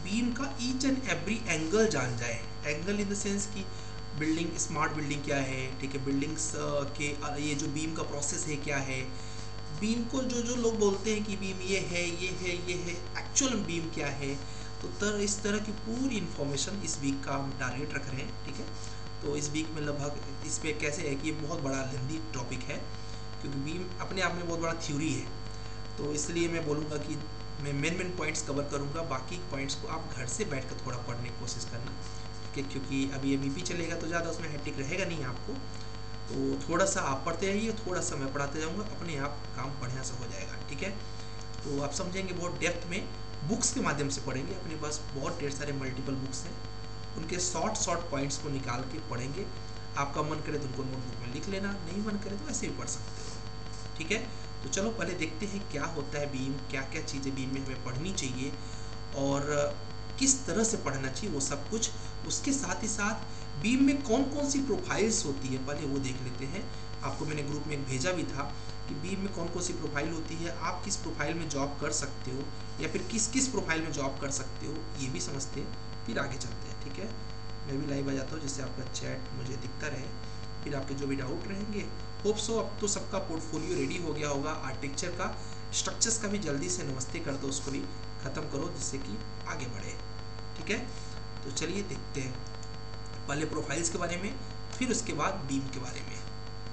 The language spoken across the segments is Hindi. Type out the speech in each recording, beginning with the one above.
बीम का ईच एंड एवरी एंगल जान जाए। एंगल इन द सेंस कि बिल्डिंग, स्मार्ट बिल्डिंग क्या है, ठीक है, बिल्डिंग्स के ये जो बीम का प्रोसेस है क्या है, बीम को जो जो लोग बोलते हैं कि बीम ये है ये है ये है, एक्चुअल बीम क्या है। तो इस तरह की पूरी इन्फॉर्मेशन इस वीक का हम टारगेट रख रहे हैं, ठीक है। तो इस वीक में लगभग इस पर कैसे है कि ये बहुत बड़ा लेंदी टॉपिक है, क्योंकि बीम अपने आप में बहुत बड़ा थ्योरी है। तो इसलिए मैं बोलूँगा कि मैं मेन पॉइंट्स कवर करूँगा, बाकी पॉइंट्स को आप घर से बैठ कर थोड़ा पढ़ने की कोशिश करना, ठीक है, क्योंकि अभी MVP चलेगा तो ज़्यादा उसमें हेक्टिक रहेगा नहीं आपको। तो थोड़ा सा आप पढ़ते रहिए, थोड़ा सा मैं पढ़ाते जाऊँगा, अपने आप काम बढ़िया से हो जाएगा, ठीक है। तो आप समझेंगे बहुत डेप्थ में, बुक्स के माध्यम से पढ़ेंगे, अपने पास बहुत ढेर सारे मल्टीपल बुक्स हैं, उनके शॉर्ट पॉइंट्स को निकाल के पढ़ेंगे। आपका मन करे तो उनको नोटबुक में लिख लेना, नहीं मन करे तो ऐसे भी पढ़ सकते हो, ठीक है। तो चलो पहले देखते हैं क्या होता है बीम, क्या क्या चीज़ें बीम में हमें पढ़नी चाहिए और किस तरह से पढ़ना चाहिए वो सब कुछ। उसके साथ ही साथ बीम में कौन कौन सी प्रोफाइल्स होती है पहले वो देख लेते हैं। आपको मैंने ग्रुप में एक भेजा भी था कि बीम में कौन कौन सी प्रोफाइल होती है, आप किस प्रोफाइल में जॉब कर सकते हो या फिर किस किस प्रोफाइल में जॉब कर सकते हो, ये भी समझते हैं, फिर आगे चलते हैं, ठीक है। मैं भी लाइव आ जाता हूँ जिससे आपका चैट मुझे दिखता रहे, फिर आपके जो भी डाउट रहेंगे। होप सो अब तो सबका पोर्टफोलियो रेडी हो गया होगा, आर्किटेक्चर का, स्ट्रक्चर्स का भी जल्दी से नमस्ते कर दो, उसको भी ख़त्म करो जिससे कि आगे बढ़े, ठीक है। तो चलिए देखते हैं पहले प्रोफाइल्स के बारे में, फिर उसके बाद बीम के बारे में।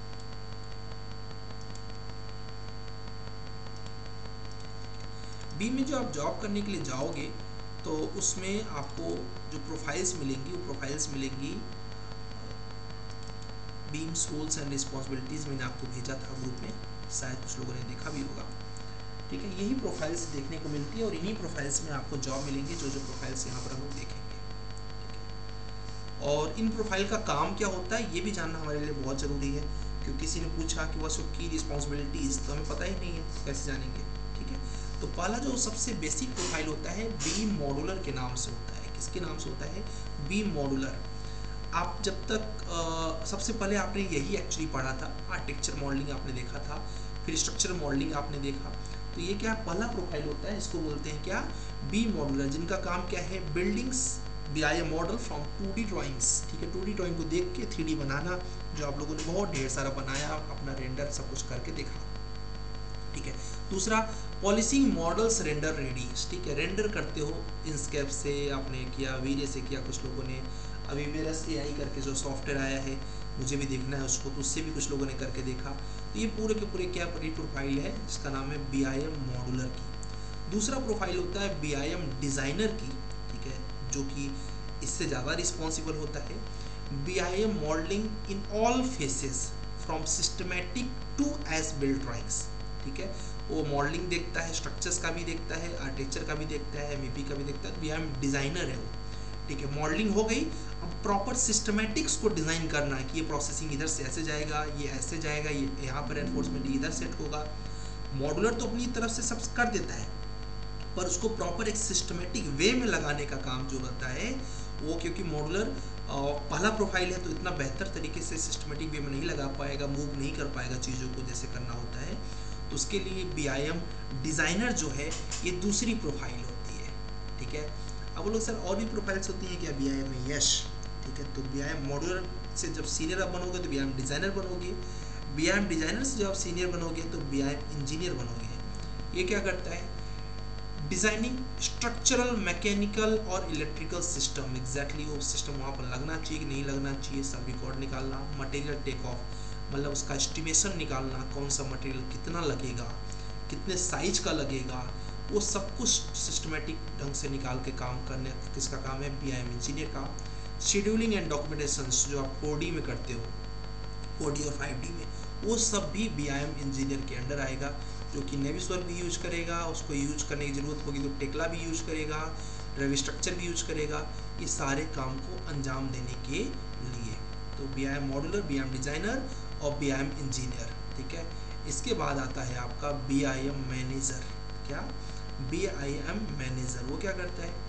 बीम में जो आप जॉब करने के लिए जाओगे तो उसमें आपको जो प्रोफाइल्स मिलेंगी वो प्रोफाइल्स मिलेंगी बीम्स रोल्स एंड रिस्पॉन्सिबिलिटीज़, मैंने आपको भेजा था ग्रुप में, शायद कुछ लोगों ने देखा भी होगा, ठीक है। यही प्रोफाइल्स देखने को मिलती है और इन्हीं प्रोफाइल्स में आपको जॉब मिलेंगे, जो जो प्रोफाइल्स यहाँ पर हम लोग देखेंगे। और इन प्रोफाइल का काम क्या होता है ये भी जानना हमारे लिए बहुत ज़रूरी है, क्योंकि किसी ने पूछा कि वह की रिस्पॉन्सिबिलिटीज़, तो हमें पता ही नहीं है, तो कैसे जानेंगे, ठीक है। तो पहला जो सबसे बेसिक प्रोफाइल होता है बीम मॉड्यूलर के नाम से होता है। किसके नाम से होता है? BIM modular. आप जब तक सबसे पहले आपने यही एक्चुअली पढ़ा था, आर्किटेक्चर मॉडलिंग आपने देखा था, फिर स्ट्रक्चर मॉडलिंग आपने देखा। तो ये क्या पहला प्रोफाइल होता है, इसको बोलते हैं क्या? बीम मॉड्यूलर, जिनका काम क्या है? Buildings BIM model from 2D drawings, ठीक है, 2D ड्राइंग को देख के 3D बनाना, जो आप लोगों ने बहुत ढेर सारा बनाया, अपना रेंडर सब कुछ करके देखा, ठीक है। दूसरा पॉलिशिंग मॉडल्स रेंडर रेडी, ठीक है, रेंडर करते हो इनस्केप से आपने किया, वीरे से किया, कुछ लोगों ने अभी वेरस AI करके जो सॉफ्टवेयर आया है, मुझे भी देखना है उसको, तो उससे भी कुछ लोगों ने करके देखा। तो ये पूरे के पूरे क्या बड़ी प्रोफाइल है जिसका नाम है BIM मॉडुलर की। दूसरा प्रोफाइल होता है BIM डिज़ाइनर की, ठीक है, जो कि इससे ज़्यादा रिस्पॉन्सिबल होता है। BIM modelling in all phases from systematic to as build drawings, ठीक है। वो मॉडलिंग देखता है, स्ट्रक्चर्स का भी देखता है, आर्किटेक्चर का भी देखता है, MEP का भी देखता है। BIM डिज़ाइनर है वो, ठीक है। मॉडलिंग हो गई, अब प्रॉपर सिस्टमेटिक्स को डिज़ाइन करना है कि ये प्रोसेसिंग इधर से ऐसे जाएगा, ये ऐसे जाएगा, ये यहाँ पर एनफोर्समेंट इधर सेट होगा। मॉडुलर तो अपनी तरफ से सब कर देता है, पर उसको प्रॉपर एक सिस्टमेटिक वे में लगाने का काम जो रहता है वो, क्योंकि मॉडुलर पहला प्रोफाइल है तो इतना बेहतर तरीके से सिस्टमेटिक वे में नहीं लगा पाएगा, मूव नहीं कर पाएगा चीज़ों को जैसे करना होता है। तो उसके लिए BIM डिज़ाइनर जो है ये दूसरी प्रोफाइल होती है, ठीक है। अब वो लोग सर और भी प्रोफाइल्स होती हैं क्या BIM में? यस, ठीक है। तो BIM मॉड्यूलर से जब सीनियर आप बनोगे तो BIM डिज़ाइनर बनोगे, BIM डिज़ाइनर से जब आप सीनियर बनोगे तो BIM इंजीनियर बनोगे। ये क्या करता है? डिज़ाइनिंग स्ट्रक्चरल, मैकेनिकल और इलेक्ट्रिकल सिस्टम, एग्जैक्टली वो सिस्टम वहाँ पर लगना चाहिए कि नहीं लगना चाहिए, सब रिकॉर्ड निकालना। मटेरियल टेक ऑफ, मतलब उसका एस्टिमेशन निकालना, कौन सा मटेरियल कितना लगेगा, कितने साइज का लगेगा, वो सब कुछ सिस्टमेटिक ढंग से निकाल के काम करने किसका काम है? BIM इंजीनियर का। शेड्यूलिंग एंड डॉक्यूमेंटेशन जो आप 4D में करते हो, 4D और 5D में, वो सब भी BIM इंजीनियर के अंडर आएगा, जो कि नेविसवर्क भी यूज करेगा, उसको यूज करने की ज़रूरत होगी तो टेक्ला भी यूज करेगा, रेवी स्ट्रक्चर भी यूज करेगा, ये सारे काम को अंजाम देने के लिए। तो BIM मॉड्यूलर, BIM डिज़ाइनर और BIM इंजीनियर, ठीक है। इसके बाद आता है आपका BIM मैनेजर। क्या? BIM मैनेजर, वो क्या करता है?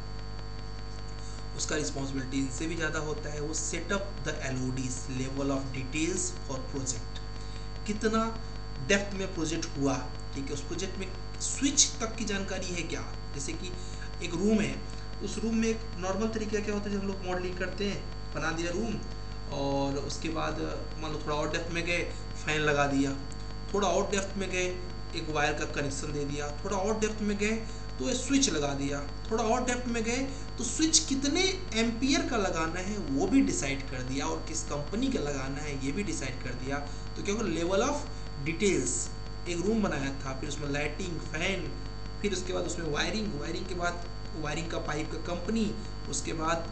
उसका रिस्पॉन्सिबिलिटी इनसे भी ज़्यादा होता है। वो setup the LODs, level of details for project, कितना डेप्थ में प्रोजेक्ट हुआ, ठीक है, उस प्रोजेक्ट में स्विच तक की जानकारी है क्या? जैसे कि एक रूम है उस रूम में एक नॉर्मल तरीका क्या होता है, जब हम लोग मॉडलिंग करते हैं, बना दिया रूम, और उसके बाद मान लो थोड़ा और डेप्थ में गए, फैन लगा दिया, थोड़ा और डेप्थ में गए, एक वायर का कनेक्शन दे दिया, थोड़ा और डेप्थ में गए तो स्विच लगा दिया, थोड़ा और डेप्थ में गए तो स्विच कितने एम्पियर का लगाना है वो भी डिसाइड कर दिया, और किस कंपनी का लगाना है ये भी डिसाइड कर दिया। तो क्या होगा, लेवल ऑफ डिटेल्स, एक रूम बनाया था, फिर उसमें लाइटिंग, फैन, फिर उसके बाद उसमें वायरिंग के बाद वायरिंग का पाइप का कंपनी, उसके बाद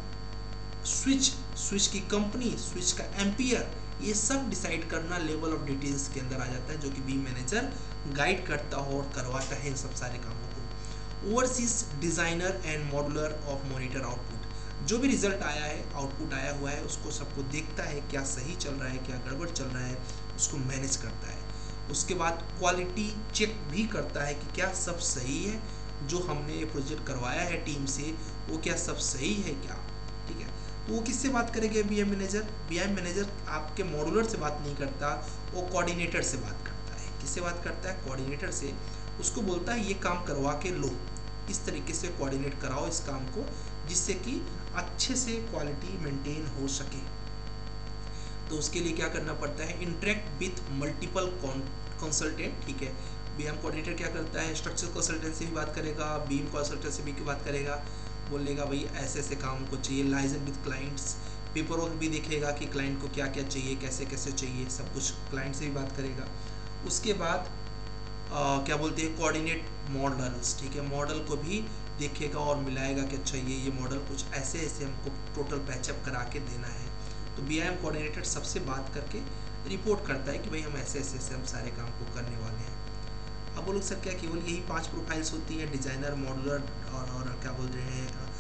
स्विच की कंपनी, स्विच का एम्पियर, ये सब डिसाइड करना लेवल ऑफ डिटेल्स के अंदर आ जाता है, जो कि बीम मैनेजर गाइड करता हो और करवाता है इन सब सारे कामों को। Overseas designer and modular of monitor output, जो भी रिजल्ट आया है, आउटपुट आया हुआ है, उसको सबको देखता है, क्या सही चल रहा है, क्या गड़बड़ चल रहा है, उसको मैनेज करता है। उसके बाद क्वालिटी चेक भी करता है कि क्या सब सही है, जो हमने प्रोजेक्ट करवाया है टीम से वो क्या सब सही है क्या, ठीक है। तो वो किससे बात करेंगे, बीएम मैनेजर। बीएम मैनेजर आपके मॉडुलर से बात नहीं करता, वो कोऑर्डिनेटर से बात करता है। किससे बात करता है, कोऑर्डिनेटर से। उसको बोलता है ये काम करवा के लो, इस तरीके से कोऑर्डिनेट कराओ इस काम को, जिससे कि अच्छे से क्वालिटी मेंटेन हो सके। तो उसके लिए क्या करना पड़ता है, इंटरेक्ट विथ मल्टीपल कंसल्टेंट, ठीक है। बीएम कोऑर्डिनेटर क्या करता है, स्ट्रक्चर कंसल्टेंट से भी बात करेगा, बीम कंसल्टेंट से भी बात करेगा, बोलेगा भाई ऐसे ऐसे काम को चाहिए, liaison with clients, paper work भी देखेगा कि क्लाइंट को क्या क्या चाहिए, कैसे कैसे चाहिए, सब कुछ क्लाइंट से भी बात करेगा। उसके बाद क्या बोलते हैं, कोऑर्डिनेट मॉडल्स, ठीक है, मॉडल को भी देखेगा और मिलाएगा कि अच्छा ये मॉडल कुछ ऐसे ऐसे हमको टोटल पैचअप करा के देना है। तो बीआईएम कोऑर्डिनेटर सबसे बात करके रिपोर्ट करता है कि भाई हम ऐसे ऐसे ऐसे हम सारे काम को करने वाले हैं। अब वो लोग सर क्या केवल यही 5 प्रोफाइल्स होती हैं, डिज़ाइनर, मॉडलर और क्या बोल रहे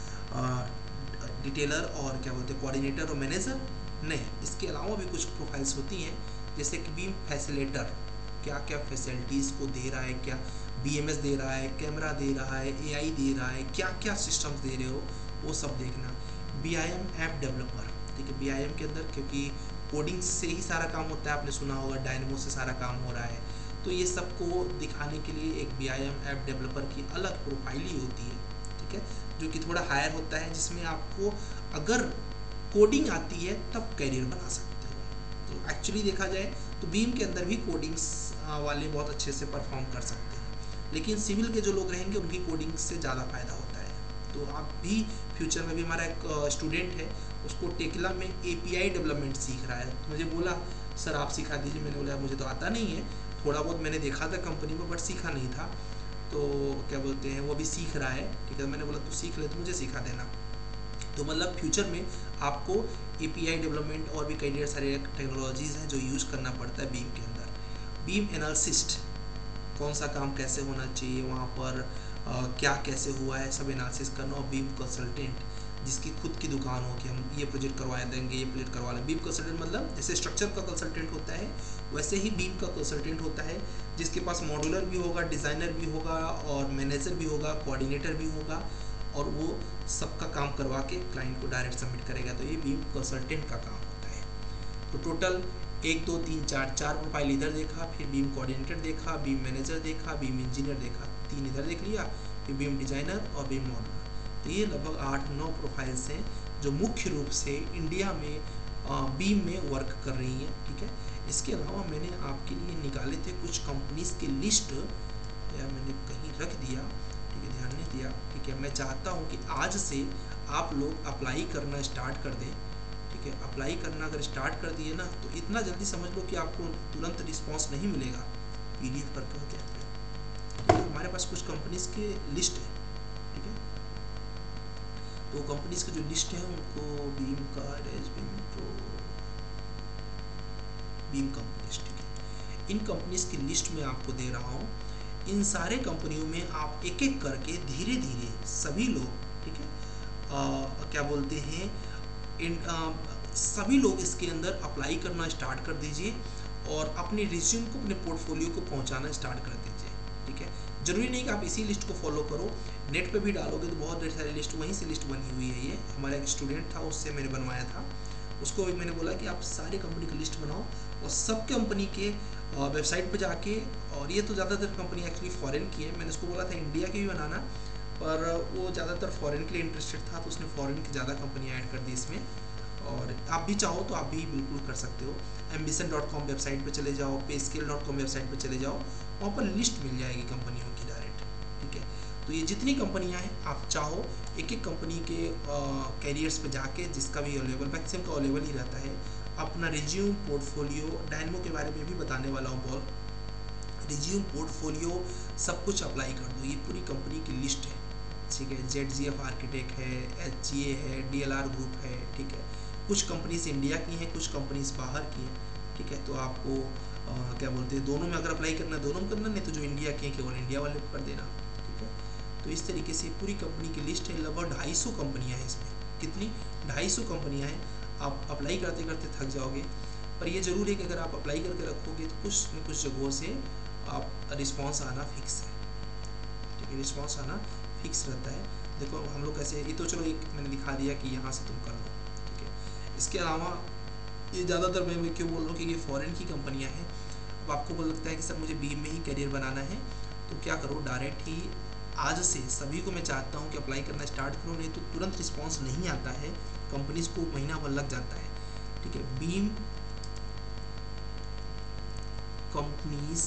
हैं डिटेलर, और क्या बोलते हैं कोऑर्डिनेटर और मैनेजर? नहीं, इसके अलावा भी कुछ प्रोफाइल्स होती हैं, जैसे कि बीम फैसिलेटर, क्या क्या फैसिलिटीज़ को दे रहा है, क्या बीएमएस दे रहा है, कैमरा दे रहा है, एआई दे रहा है, क्या क्या सिस्टम्स दे रहे हो वो सब देखना। बीआईएम ऐप डेवलपर, ठीक है, बीआईएम के अंदर क्योंकि कोडिंग से ही सारा काम होता है, आपने सुना होगा डायनेमो से सारा काम हो रहा है, तो ये सबको दिखाने के लिए एक बीआईएम ऐप डेवलपर की अलग प्रोफाइल ही होती है, ठीक है, जो कि थोड़ा हायर होता है, जिसमें आपको अगर कोडिंग आती है तब करियर बना सकते हो। तो एक्चुअली देखा जाए तो बीम के अंदर भी कोडिंग्स वाले बहुत अच्छे से परफॉर्म कर सकते हैं, लेकिन सिविल के जो लोग रहेंगे उनकी कोडिंग से ज़्यादा फायदा होता है। तो आप भी फ्यूचर में भी, हमारा एक स्टूडेंट है, उसको टेक्ला में एपीआई डेवलपमेंट सीख रहा है, तो मुझे बोला सर आप सिखा दीजिए। मैंने बोला मुझे तो आता नहीं है, थोड़ा बहुत मैंने देखा था कंपनी में बट सीखा नहीं था। तो क्या बोलते हैं वो भी सीख रहा है, ठीक है। मैंने बोला तू सीख ले तो मुझे सिखा देना। तो मतलब फ्यूचर में आपको एपीआई डेवलपमेंट और भी कई ढेर सारे टेक्नोलॉजीज़ हैं जो यूज़ करना पड़ता है बीम के अंदर। बीम एनालिसिस्ट, कौन सा काम कैसे होना चाहिए, वहाँ पर क्या कैसे हुआ है, सब एनालिसिस करना। और बीम कंसल्टेंट, जिसकी खुद की दुकान हो कि हम ये प्रोजेक्ट करवा देंगे, ये प्रोजेक्ट करवा लें। बीम कंसल्टेंट मतलब जैसे स्ट्रक्चर का कंसल्टेंट होता है वैसे ही बीम का कंसल्टेंट होता है, जिसके पास मॉडुलर भी होगा, डिज़ाइनर भी होगा, और मैनेजर भी होगा, कोऑर्डिनेटर भी होगा, और वो सबका काम करवा के क्लाइंट को डायरेक्ट सबमिट करेगा। तो ये बीम कंसल्टेंट का काम होता है। तो टोटल 1 2 3 4 प्रोफाइल इधर देखा, फिर बीम कोऑर्डिनेटर देखा, बीम मैनेजर देखा, बीम इंजीनियर देखा, 3 इधर देख लिया, फिर बीम डिज़ाइनर और बीम मॉडलर। तो ये लगभग 8-9 प्रोफाइल्स हैं जो मुख्य रूप से इंडिया में बीम में वर्क कर रही हैं, ठीक है। इसके अलावा मैंने आपके लिए निकाले थे कुछ कंपनीज़ की लिस्ट, या मैंने कहीं रख दिया, ठीक है, ध्यान नहीं दिया, ठीक है। मैं चाहता हूँ कि आज से आप लोग अप्लाई करना स्टार्ट कर दें, ठीक है। अप्लाई करना अगर स्टार्ट कर दिए ना तो इतना जल्दी समझ लो कि आपको तुरंत रिस्पांस नहीं मिलेगा। पीडीएफ करके हो क्या, ठीक है। हमारे पास कुछ कंपनीज़ के लिस्ट है, ठीक है। तो कंपनीज़ की जो लिस्ट है उनको बीम का बीम कंपनीज, ठीक है। इन कंपनीज़ की लिस्ट में आपको दे रहा हूँ। इन सारे कंपनियों में आप एक एक करके धीरे धीरे सभी लोग, ठीक है, क्या बोलते हैं, इन सभी लोग इसके अंदर अप्लाई करना स्टार्ट कर दीजिए और अपने रिज्यूम को, अपने पोर्टफोलियो को पहुंचाना स्टार्ट कर दीजिए, ठीक है। जरूरी नहीं कि आप इसी लिस्ट को फॉलो करो, नेट पे भी डालोगे तो बहुत ढेर सारी लिस्ट, वहीं से लिस्ट बनी हुई है। ये हमारा एक स्टूडेंट था, उससे मैंने बनवाया था, उसको भी मैंने बोला कि आप सारी कंपनी की लिस्ट बनाओ और सब कंपनी के वेबसाइट पर जाके, और ये तो ज़्यादातर कंपनी एक्चुअली फॉरेन की है, मैंने उसको बोला था इंडिया की भी बनाना, पर वो ज़्यादातर फॉरेन के लिए इंटरेस्टेड था, तो उसने फॉरेन की ज़्यादा कंपनियाँ ऐड कर दी इसमें। और आप भी चाहो तो आप भी बिल्कुल कर सकते हो। ambition.com वेबसाइट पे चले जाओ, payscale.com वेबसाइट पे चले जाओ, वहाँ पर लिस्ट मिल जाएगी कंपनियों की डायरेक्ट, ठीक है। तो ये जितनी कंपनियां हैं, आप चाहो एक एक कंपनी के कैरियर्स पे जाके, जिसका भी अवेलेबल, मैक्सिमम का अवेलेबल ही रहता है, अपना रिज्यूम, पोर्टफोलियो, डायनमो के बारे में भी बताने वाला हूँ बॉल, रिज्यूम, पोर्टफोलियो सब कुछ अप्लाई कर दो। ये पूरी कंपनी की लिस्ट है, ठीक है। ZGF आर्किटेक्ट है, HGA है, DLR ग्रुप है, ठीक है। कुछ कंपनीज इंडिया की हैं, कुछ कंपनीज बाहर की हैं, ठीक है। तो आपको क्या बोलते हैं, दोनों में अगर अप्लाई करना है दोनों में करना, नहीं तो जो इंडिया की है केवल इंडिया वाले कर देना, ठीक है। तो इस तरीके से पूरी कंपनी की लिस्ट है, लगभग 250 कंपनियाँ हैं इसमें। कितनी? 250 कंपनियाँ हैं। आप अप्लाई करते करते थक जाओगे, पर ये ज़रूर है कि अगर आप अप्लाई करके रखोगे तो कुछ न कुछ जगहों से आप रिस्पॉन्स आना फिक्स है, ठीक है। रिस्पॉन्स आना फिक्स रहता है। देखो हम लोग कैसे, ये तो चलो एक मैंने दिखा दिया कि यहाँ से तुम कर लो, ठीक है। इसके अलावा ये ज़्यादातर मैं क्यों बोल रहा हूँ कि ये फॉरेन की कंपनियाँ हैं। अब आपको बोल लगता है कि सर मुझे बीम में ही करियर बनाना है, तो क्या करो, डायरेक्ट ही आज से सभी को मैं चाहता हूँ कि अप्लाई करना स्टार्ट करो, नहीं तो तुरंत रिस्पॉन्स नहीं आता है, कंपनीज को महीना भर लग जाता है, ठीक है। बीम कंपनीज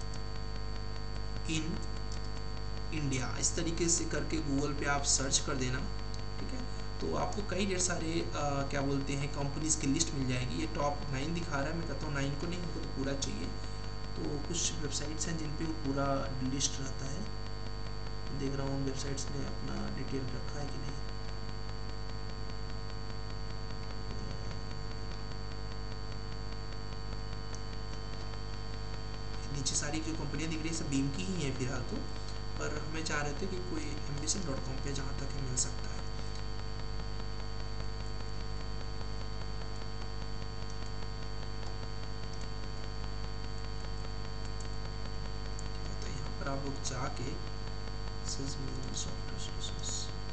इन इंडिया, इस तरीके से करके गूगल पे आप सर्च कर देना, ठीक है। तो आपको कई ढेर सारे क्या बोलते हैं कंपनीज की लिस्ट मिल जाएगी। ये टॉप 9 दिखा रहा है, मैं कहता हूँ 9 को नहीं, हमको तो पूरा चाहिए। तो कुछ वेबसाइट्स हैं जिन पे वो पूरा लिस्ट रहता है, देख रहा हूँ वेबसाइट्स ने अपना डिटेल रखा है कि नहीं। नीचे सारी जो कंपनियाँ दिख रही है सब बीम की ही हैं फिलहाल तो, पर हमें चाह रहे थे कि कोई ambition.com पे जहाँ तक मिल सकता है। तो यहाँ पर आप लोग जाके सॉफ्टवेयर सोर्सेस,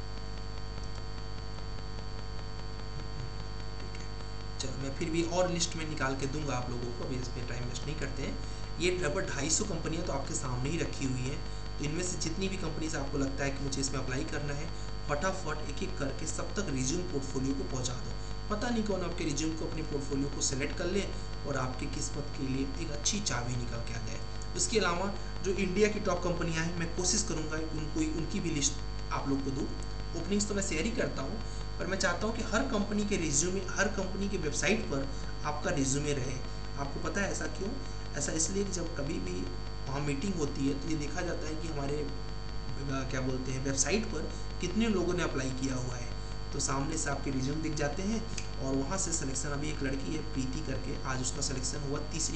ठीक है। चलो मैं फिर भी और लिस्ट में निकाल के दूंगा आप लोगों को, अभी इस पर टाइम वेस्ट नहीं करते हैं। ये लगभग 250 कंपनियाँ तो आपके सामने ही रखी हुई हैं। तो इनमें से जितनी भी कंपनीज आपको लगता है कि मुझे इसमें अप्लाई करना है, फटाफट एक एक करके सब तक रिज्यूम पोर्टफोलियो को पहुंचा दो। पता नहीं कौन आपके रिज्यूम को, अपने पोर्टफोलियो को सेलेक्ट कर ले और आपकी किस्मत के लिए एक अच्छी चाबी निकल के आ जाए। उसके अलावा जो इंडिया की टॉप कंपनियां हैं, मैं कोशिश करूंगा कि उनकी भी लिस्ट आप लोग को दूँ। ओपनिंग्स तो मैं शेयर ही करता हूँ, पर मैं चाहता हूँ कि हर कंपनी के रिज्यूमे, हर कंपनी के वेबसाइट पर आपका रिज्यूमे रहे। आपको पता है ऐसा क्यों? ऐसा इसलिए कि जब कभी भी वहाँ मीटिंग होती है तो ये देखा जाता है कि हमारे क्या बोलते हैं वेबसाइट पर कितने लोगों ने अप्लाई किया हुआ है, तो सामने से आपके रिज्यूम दिख जाते हैं और वहाँ से सिलेक्शन। अभी एक लड़की है प्रीति करके, आज उसका सिलेक्शन हुआ तीसरी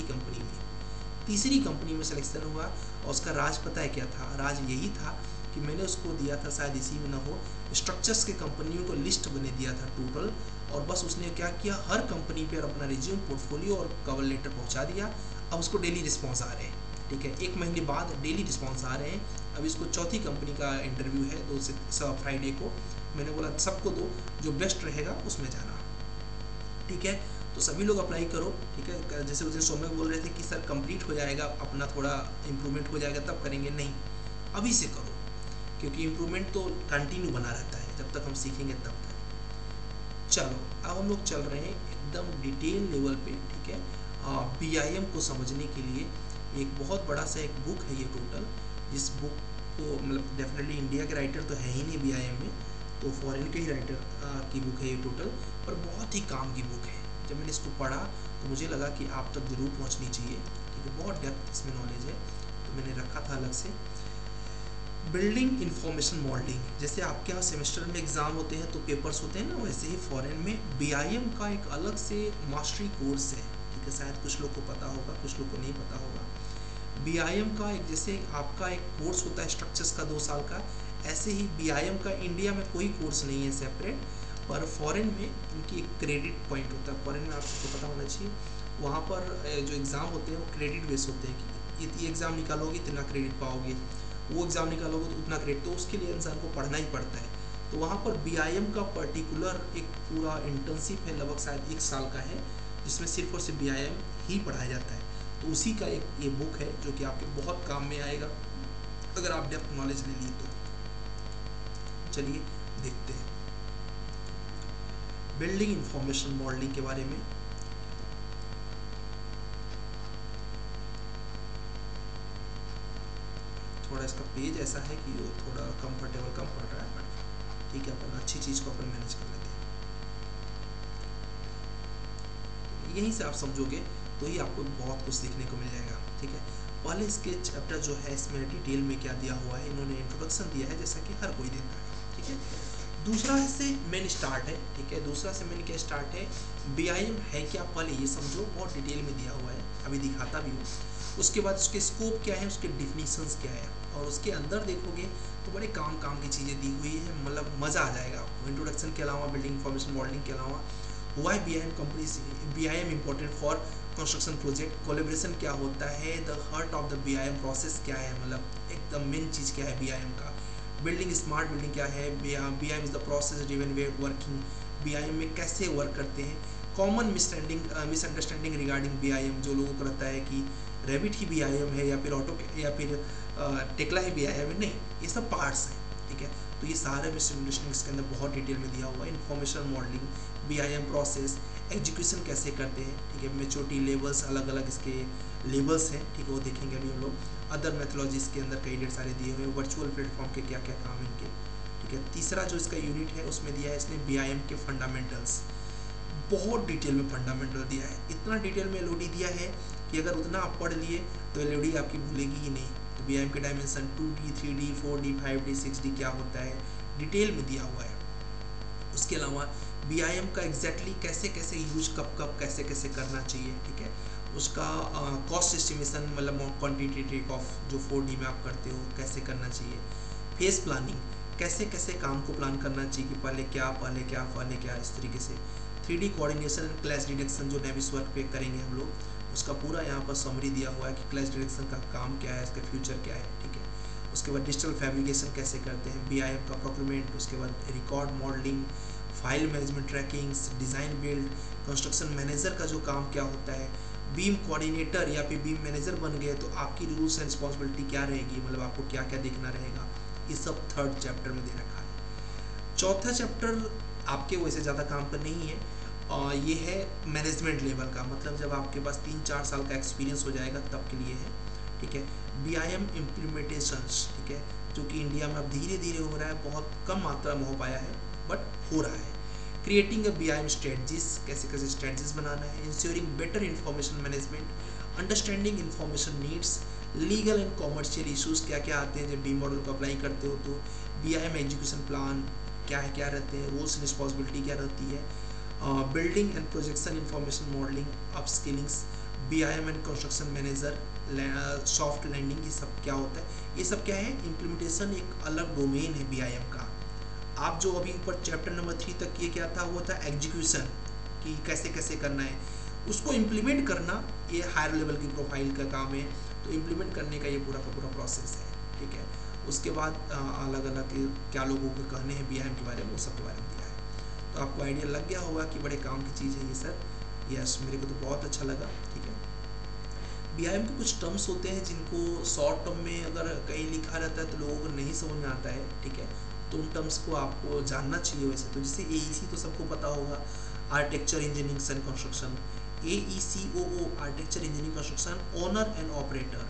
कंपनी में सिलेक्शन हुआ। और उसका राज पता है क्या था? राज यही था कि मैंने उसको दिया था, शायद इसी में ना हो, स्ट्रक्चर्स के कंपनियों को लिस्ट बने दिया था टोटल, और बस उसने क्या किया, हर कंपनी पर अपना रिज्यूम, पोर्टफोलियो और कवर लेटर पहुँचा दिया। अब उसको डेली रिस्पॉन्स आ रहे हैं, ठीक है। 1 महीने बाद डेली रिस्पॉन्स आ रहे हैं। अब इसको चौथी कंपनी का इंटरव्यू है 2 से फ्राइडे को। मैंने बोला सबको दो, जो बेस्ट रहेगा उसमें जाना, ठीक है। तो सभी लोग अप्लाई करो, ठीक है। जैसे उस दिन सौम्य बोल रहे थे कि सर कंप्लीट हो जाएगा, अपना थोड़ा इम्प्रूवमेंट हो जाएगा तब करेंगे, नहीं, अभी से करो, क्योंकि इम्प्रूवमेंट तो कंटिन्यू बना रहता है जब तक हम सीखेंगे तब तक। चलो अब हम लोग चल रहे हैं एकदम डिटेल लेवल पे, ठीक है। BIM को समझने के लिए एक बहुत बड़ा सा एक बुक है ये टोटल, जिस बुक को मतलब डेफिनेटली इंडिया के राइटर तो है ही नहीं BIM में, तो फॉरेन के ही राइटर की बुक है ये टोटल, पर बहुत ही काम की बुक है। जब मैंने इसको पढ़ा तो मुझे लगा कि आप तक ज़रूर पहुंचनी चाहिए, ठीक है। बहुत डेप्थ इसमें नॉलेज है, तो मैंने रखा था अलग से। बिल्डिंग इंफॉर्मेशन मॉडलिंग, जैसे आपके यहाँ सेमेस्टर में एग्ज़ाम होते हैं तो पेपर्स होते हैं ना, वैसे ही फॉरेन में BIM का एक अलग से मास्टरी कोर्स है, ठीक है। शायद कुछ लोग को पता होगा, कुछ लोग को नहीं पता होगा। BIM का एक, जैसे आपका एक कोर्स होता है स्ट्रक्चर्स का 2 साल का, ऐसे ही BIM का इंडिया में कोई कोर्स नहीं है सेपरेट, पर फॉरेन में इनकी एक क्रेडिट पॉइंट होता है। फॉरेन में आप सबको पता होना चाहिए, वहाँ पर जो एग्ज़ाम होते हैं वो क्रेडिट बेस होते हैं कि ये एग्ज़ाम निकालोगे इतना क्रेडिट पाओगे, वो एग्ज़ाम निकालोगे तो उतना क्रेडिट, तो उसके लिए इंसान को पढ़ना ही पड़ता है। तो वहाँ पर BIM का पर्टिकुलर एक पूरा इंटर्नशिप है, लगभग शायद 1 साल का है, जिसमें सिर्फ और सिर्फ BIM ही पढ़ाया जाता है। तो उसी का एक ये बुक है जो कि आपके बहुत काम में आएगा अगर आप डेप्थ नॉलेज ले लिए तो। चलिए देखते हैं बिल्डिंग इंफॉर्मेशन मॉडलिंग के बारे में। थोड़ा इसका पेज ऐसा है कि वो थोड़ा कंफर्टेबल कम पड़ रहा है, बट ठीक है, अपन अच्छी चीज़ को अपन मैनेज कर लेते हैं। यहीं से आप समझोगे तो ही आपको बहुत कुछ सीखने को मिल जाएगा। ठीक है, पहले इसके चैप्टर जो है इसमें डिटेल में क्या दिया हुआ है, इन्होंने इंट्रोडक्शन दिया है जैसा कि हर कोई देता है। ठीक है, दूसरा से मेन स्टार्ट है। ठीक है, दूसरा से मेन क्या स्टार्ट है, बीआईएम है क्या, पहले ये समझो, बहुत डिटेल में दिया हुआ है, अभी दिखाता भी हूँ। उसके बाद उसके स्कोप क्या है, उसके डिफिनीशंस क्या है, और उसके अंदर देखोगे तो बड़े काम की चीज़ें दी हुई है, मतलब मज़ा आ जाएगा आपको। इंट्रोडक्शन के अलावा, बिल्डिंग इंफॉर्मेशन मॉडलिंग के अलावा, why BIM companies, BIM important for construction project, collaboration क्या होता है, the heart of the BIM process क्या है, मतलब एकदम मेन चीज़ क्या है बीआईएम का, बिल्डिंग स्मार्ट बिल्डिंग क्या है, BIM is the process driven way working, BIM में कैसे वर्क करते हैं, कॉमन मिसअंडरस्टैंडिंग रिगार्डिंग बीआईएम, जो लोगों को रहता है कि रेविट ही बीआईएम है या फिर ऑटो या फिर टेक्ला ही बीआईएम है, नहीं, ये सब पार्ट्स हैं। ठीक है, तो ये सारे मिसअंडरस्टैंडिंग इसके अंदर बहुत डिटेल में दिया हुआ है। Information modelling, BIM process, execution कैसे करते हैं, ठीक है, मेच्योरिटी लेवल्स, अलग अलग इसके लेवल्स हैं, ठीक है, वो देखेंगे अभी हम लोग। अदर मेथोलॉजीज के अंदर कई ढेर सारे दिए हुए हैं, वर्चुअल प्लेटफॉर्म के क्या क्या काम इनके। ठीक है, तीसरा जो इसका यूनिट है उसमें दिया है इसने बीआईएम के फंडामेंटल्स, बहुत डिटेल में फंडामेंटल दिया है, इतना डिटेल में एलओडी दिया है कि अगर उतना आप पढ़ लिए तो एलओडी आपकी भूलेगी ही नहीं। तो बीआईएम के dimension 2D 3D 4D 5D 6D क्या होता है, डिटेल में दिया हुआ है। उसके अलावा बीआईएम का एग्जैक्टली कैसे कैसे यूज, कब कैसे कैसे करना चाहिए। ठीक है, उसका कॉस्ट एस्टिमेशन, मतलब क्वान्टिटेटिव ऑफ जो 4D में आप करते हो कैसे करना चाहिए। फेस प्लानिंग, कैसे कैसे काम को प्लान करना चाहिए कि पहले क्या, इस तरीके से। 3D coordination and clash detection जो नेविस वर्क पे करेंगे हम लोग, उसका पूरा यहाँ पर समरी दिया हुआ है कि क्लैश डिटेक्शन का काम क्या है, इसका फ्यूचर क्या है। ठीक है, उसके बाद डिजिटल फैब्रिकेशन कैसे करते हैं, बीआईएम का प्रोक्यूरमेंट, उसके बाद record modelling, file management, trackings, design build, construction manager का जो काम क्या होता है, बीम कोऑर्डिनेटर या फिर बीम मैनेजर बन गए तो आपकी रूल्स एंड रिस्पॉन्सिबिलिटी क्या रहेगी, मतलब आपको क्या क्या देखना रहेगा, ये सब थर्ड चैप्टर में दे रखा है। चौथा चैप्टर आपके वैसे ज़्यादा काम पर नहीं है, और ये है मैनेजमेंट लेवल का, मतलब जब आपके पास 3-4 साल का एक्सपीरियंस हो जाएगा तब के लिए है। ठीक है, बीआईएम इम्प्लीमेंटेशंस, ठीक है, जो कि इंडिया में अब धीरे धीरे हो रहा है, बहुत कम मात्रा में हो पाया है बट हो रहा है। क्रिएटिंग अ बीआईएम स्ट्रेटजीज, कैसे कैसे स्ट्रेटजीज बनाना है। Ensuring better information management, understanding information needs, legal and commercial issues क्या क्या आते हैं जब बीम मॉडल को अप्लाई करते हो तो। बीआईएम एग्जीक्यूशन प्लान क्या रहते हैं, रूल्स एंड रिस्पॉन्सिबिलिटी क्या रहती है। Building and projection information modelling, upskillings, BIM and construction manager, soft landing, ये सब क्या होता है, ये सब क्या है, इम्प्लीमेंटेशन एक अलग डोमेन है बीआईएम का। आप जो अभी ऊपर चैप्टर नंबर 3 तक ये क्या था, वो था एग्जीक्यूशन, कि कैसे कैसे करना है, उसको इम्प्लीमेंट करना ये हायर लेवल की प्रोफाइल का काम है। तो इम्प्लीमेंट करने का ये पूरा का पूरा प्रोसेस है। ठीक है, उसके बाद अलग अलग क्या लोगों को कहने हैं बीआईएम के बारे में, वो सब के बारे में दिया है। तो आपको आइडिया लग गया होगा कि बड़े काम की चीज़ है ये सर। यस, मेरे को तो बहुत अच्छा लगा। ठीक है, बीआईएम के कुछ टर्म्स होते हैं जिनको शॉर्ट टर्म में अगर कहीं लिखा रहता है तो लोगों को नहीं समझ में आता है। ठीक है, तो उन टर्म्स को आपको जानना चाहिए वैसे तो। जैसे एईसी तो सबको पता होगा, architecture engineering and construction, AECOO architecture engineering construction owner and operator,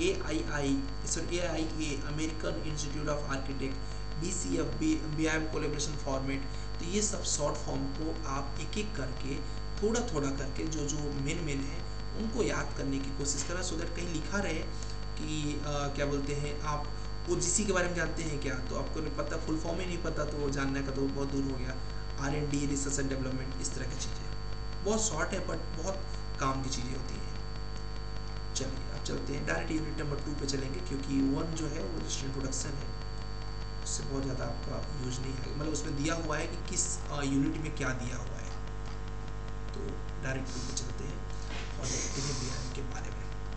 AIA American Institute of Architect, BCF BIM collaboration format. तो ये सब शॉर्ट फॉर्म को आप एक एक करके थोड़ा थोड़ा करके जो जो मेन है उनको याद करने की कोशिश करें, सो दैट कहीं लिखा रहे कि क्या बोलते हैं, आप OGC के बारे में जानते हैं क्या, तो आपको नहीं पता, फुल फॉर्म ही नहीं पता, तो वो जानने का तो बहुत दूर हो गया। R&D, रिसर्च एंड डेवलपमेंट, इस तरह की चीज़ें बहुत शॉर्ट है बट बहुत काम की चीज़ें होती हैं। चलिए अब चलते हैं डायरेक्ट यूनिट नंबर 2 पे चलेंगे, क्योंकि 1 जो है वो जस्ट इंट्रोडक्शन है, उससे बहुत ज़्यादा आपका यूज नहीं है, मतलब उसमें दिया हुआ है कि किस यूनिट में क्या दिया हुआ है। तो डायरेक्ट 2 पे चलते हैं और देखते हैं बीआईएम के बारे में।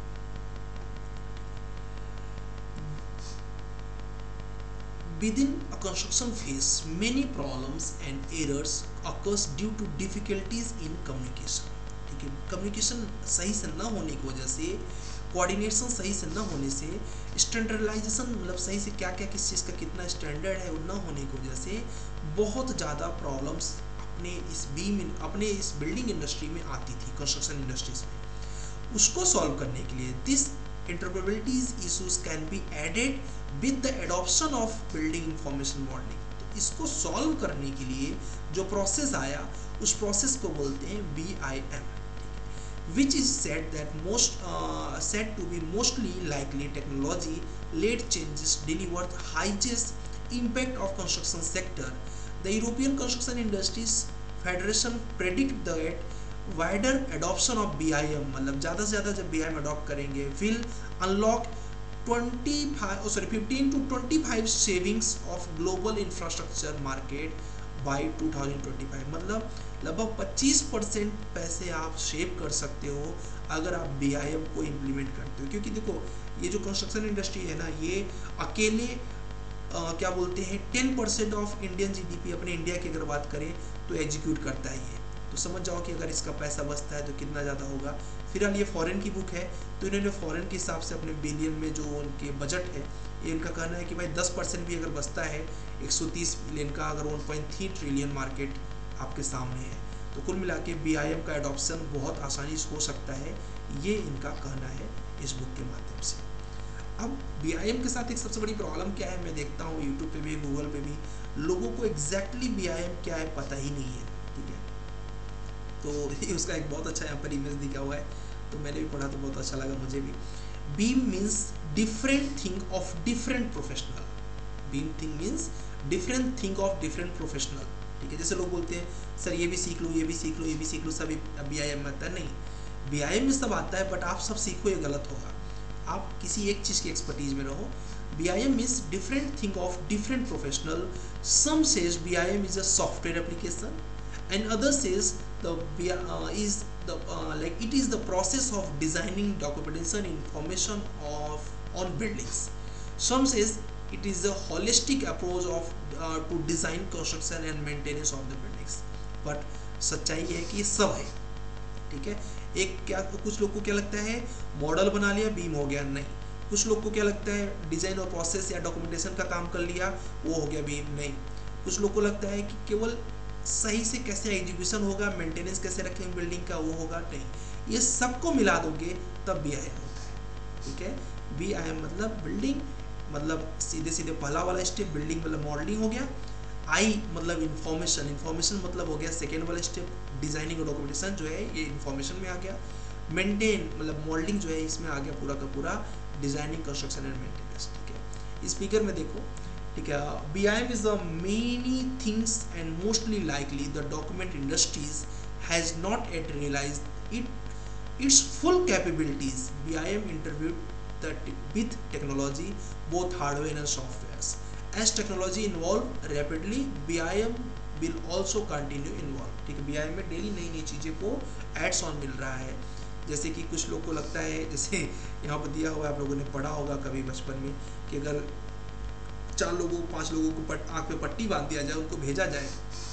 Within a construction phase, many problems and errors occurs due to difficulties in communication. ठीक है, कम्युनिकेशन सही से न होने की वजह से कोऑर्डिनेशन सही से न होने से, स्टैंडर्डाइजेशन मतलब सही से क्या क्या किस चीज़ का कितना स्टैंडर्ड है वो न होने की वजह से बहुत ज़्यादा प्रॉब्लम्स अपने इस बिल्डिंग इंडस्ट्री में आती थी, कंस्ट्रक्शन इंडस्ट्रीज में। उसको सॉल्व करने के लिए this interpretabilities issues can be added with the adoption of building information modelling. तो इसको सॉल्व करने के लिए जो प्रोसेस आया उस प्रोसेस को बोलते हैं BIM, which is said to be mostly likely technology led changes deliver the highest impact of construction sector. The European Construction Industries Federation predict that wider adoption of BIM, मतलब ज़्यादा से ज़्यादा जब BIM अडॉप्ट करेंगे will unlock 15 to 25 savings of global infrastructure market by 2025। मतलब लगभग 25% पैसे आप सेव कर सकते हो अगर आप BIM को इम्प्लीमेंट करते हो। क्योंकि देखो ये जो कंस्ट्रक्शन इंडस्ट्री है ना, ये अकेले क्या बोलते हैं 10% ऑफ इंडियन GDP अपने इंडिया की अगर बात करें तो एग्जीक्यूट करता है ये। तो समझ जाओ कि अगर इसका पैसा बचता है तो कितना ज़्यादा होगा। फिलहाल ये फॉरेन की बुक है तो इन्होंने फॉरेन के हिसाब से अपने बिलियन में जो उनके बजट है, ये इनका कहना है कि भाई 10% भी अगर बचता है 130 बिलियन का, अगर 1.3 ट्रिलियन मार्केट आपके सामने है, तो कुल मिला के BIM का एडॉप्शन बहुत आसानी से हो सकता है, ये इनका कहना है इस बुक के माध्यम से। अब BIM के साथ एक सबसे बड़ी प्रॉब्लम क्या है, मैं देखता हूँ यूट्यूब पे भी गूगल पे भी लोगों को एग्जैक्टली BIM क्या है पता ही नहीं है, ठीक है। तो उसका एक बहुत अच्छा यहाँ पर इमेज दिखा हुआ है, तो मैंने भी पढ़ा तो बहुत अच्छा लगा मुझे भी। BIM means different thing of different professional. BIM thing means different thing of different professional, ठीक है। जैसे लोग बोलते हैं सर ये भी सीख लो, ये भी सीख लो, ये भी सीख लो, सभी BIM में आता है। नहीं, BIM में सब आता है, बट आप सब सीखो ये गलत होगा। आप किसी एक चीज़ की एक्सपर्टीज में रहो। BIM means different thing of different professional. Some says BIM is a software application and others says it is the process of designing documentation information on buildings. Some says it is a holistic approach of to design construction and maintenance of the buildings. But सच्चाई है कि सब है, ठीक है। एक क्या कुछ लोग को क्या लगता है मॉडल बना लिया बीम हो गया, नहीं। कुछ लोग को क्या लगता है डिजाइन और प्रोसेस या डॉक्यूमेंटेशन का काम कर लिया वो हो गया बीम, नहीं। कुछ लोग को लगता है कि केवल सही से कैसे एग्जीक्यूशन होगा, मेंटेनेंस कैसे रखेंगे बिल्डिंग का वो होगा, नहीं। ये सबको मिला दोगे तब BIM होता है, ठीक है। BIM मतलब बिल्डिंग, मतलब सीधे सीधे पहला वाला स्टेप बिल्डिंग मतलब मॉडलिंग हो गया। I मतलब इंफॉर्मेशन, इंफॉर्मेशन मतलब हो गया सेकेंड वाला स्टेप डिजाइनिंग और डॉक्यूमेंटेशन जो है ये इंफॉर्मेशन में आ गया। मेंटेन मतलब मॉडलिंग जो है इसमें आ गया पूरा का पूरा डिजाइनिंग कंस्ट्रक्शन एंड मेंटेनेंस, ठीक है। इस फिगर में देखो, ठीक है, BIM is the many things and mostly likely the document industries has not yet realized its full capabilities. BIM interviewed with technology, both hardware and softwares. As technology evolve rapidly, BIM will also continue evolve, ठीक है। BIM में डेली नई नई चीज़ें को एड्स ऑन मिल रहा है। जैसे कि कुछ लोग को लगता है, जैसे यहाँ पर दिया हुआ आप लोगों ने पढ़ा होगा कभी बचपन में कि अगर 4 लोगों 5 लोगों को आँख पे पट्टी बांध दिया जाए, उनको भेजा जाए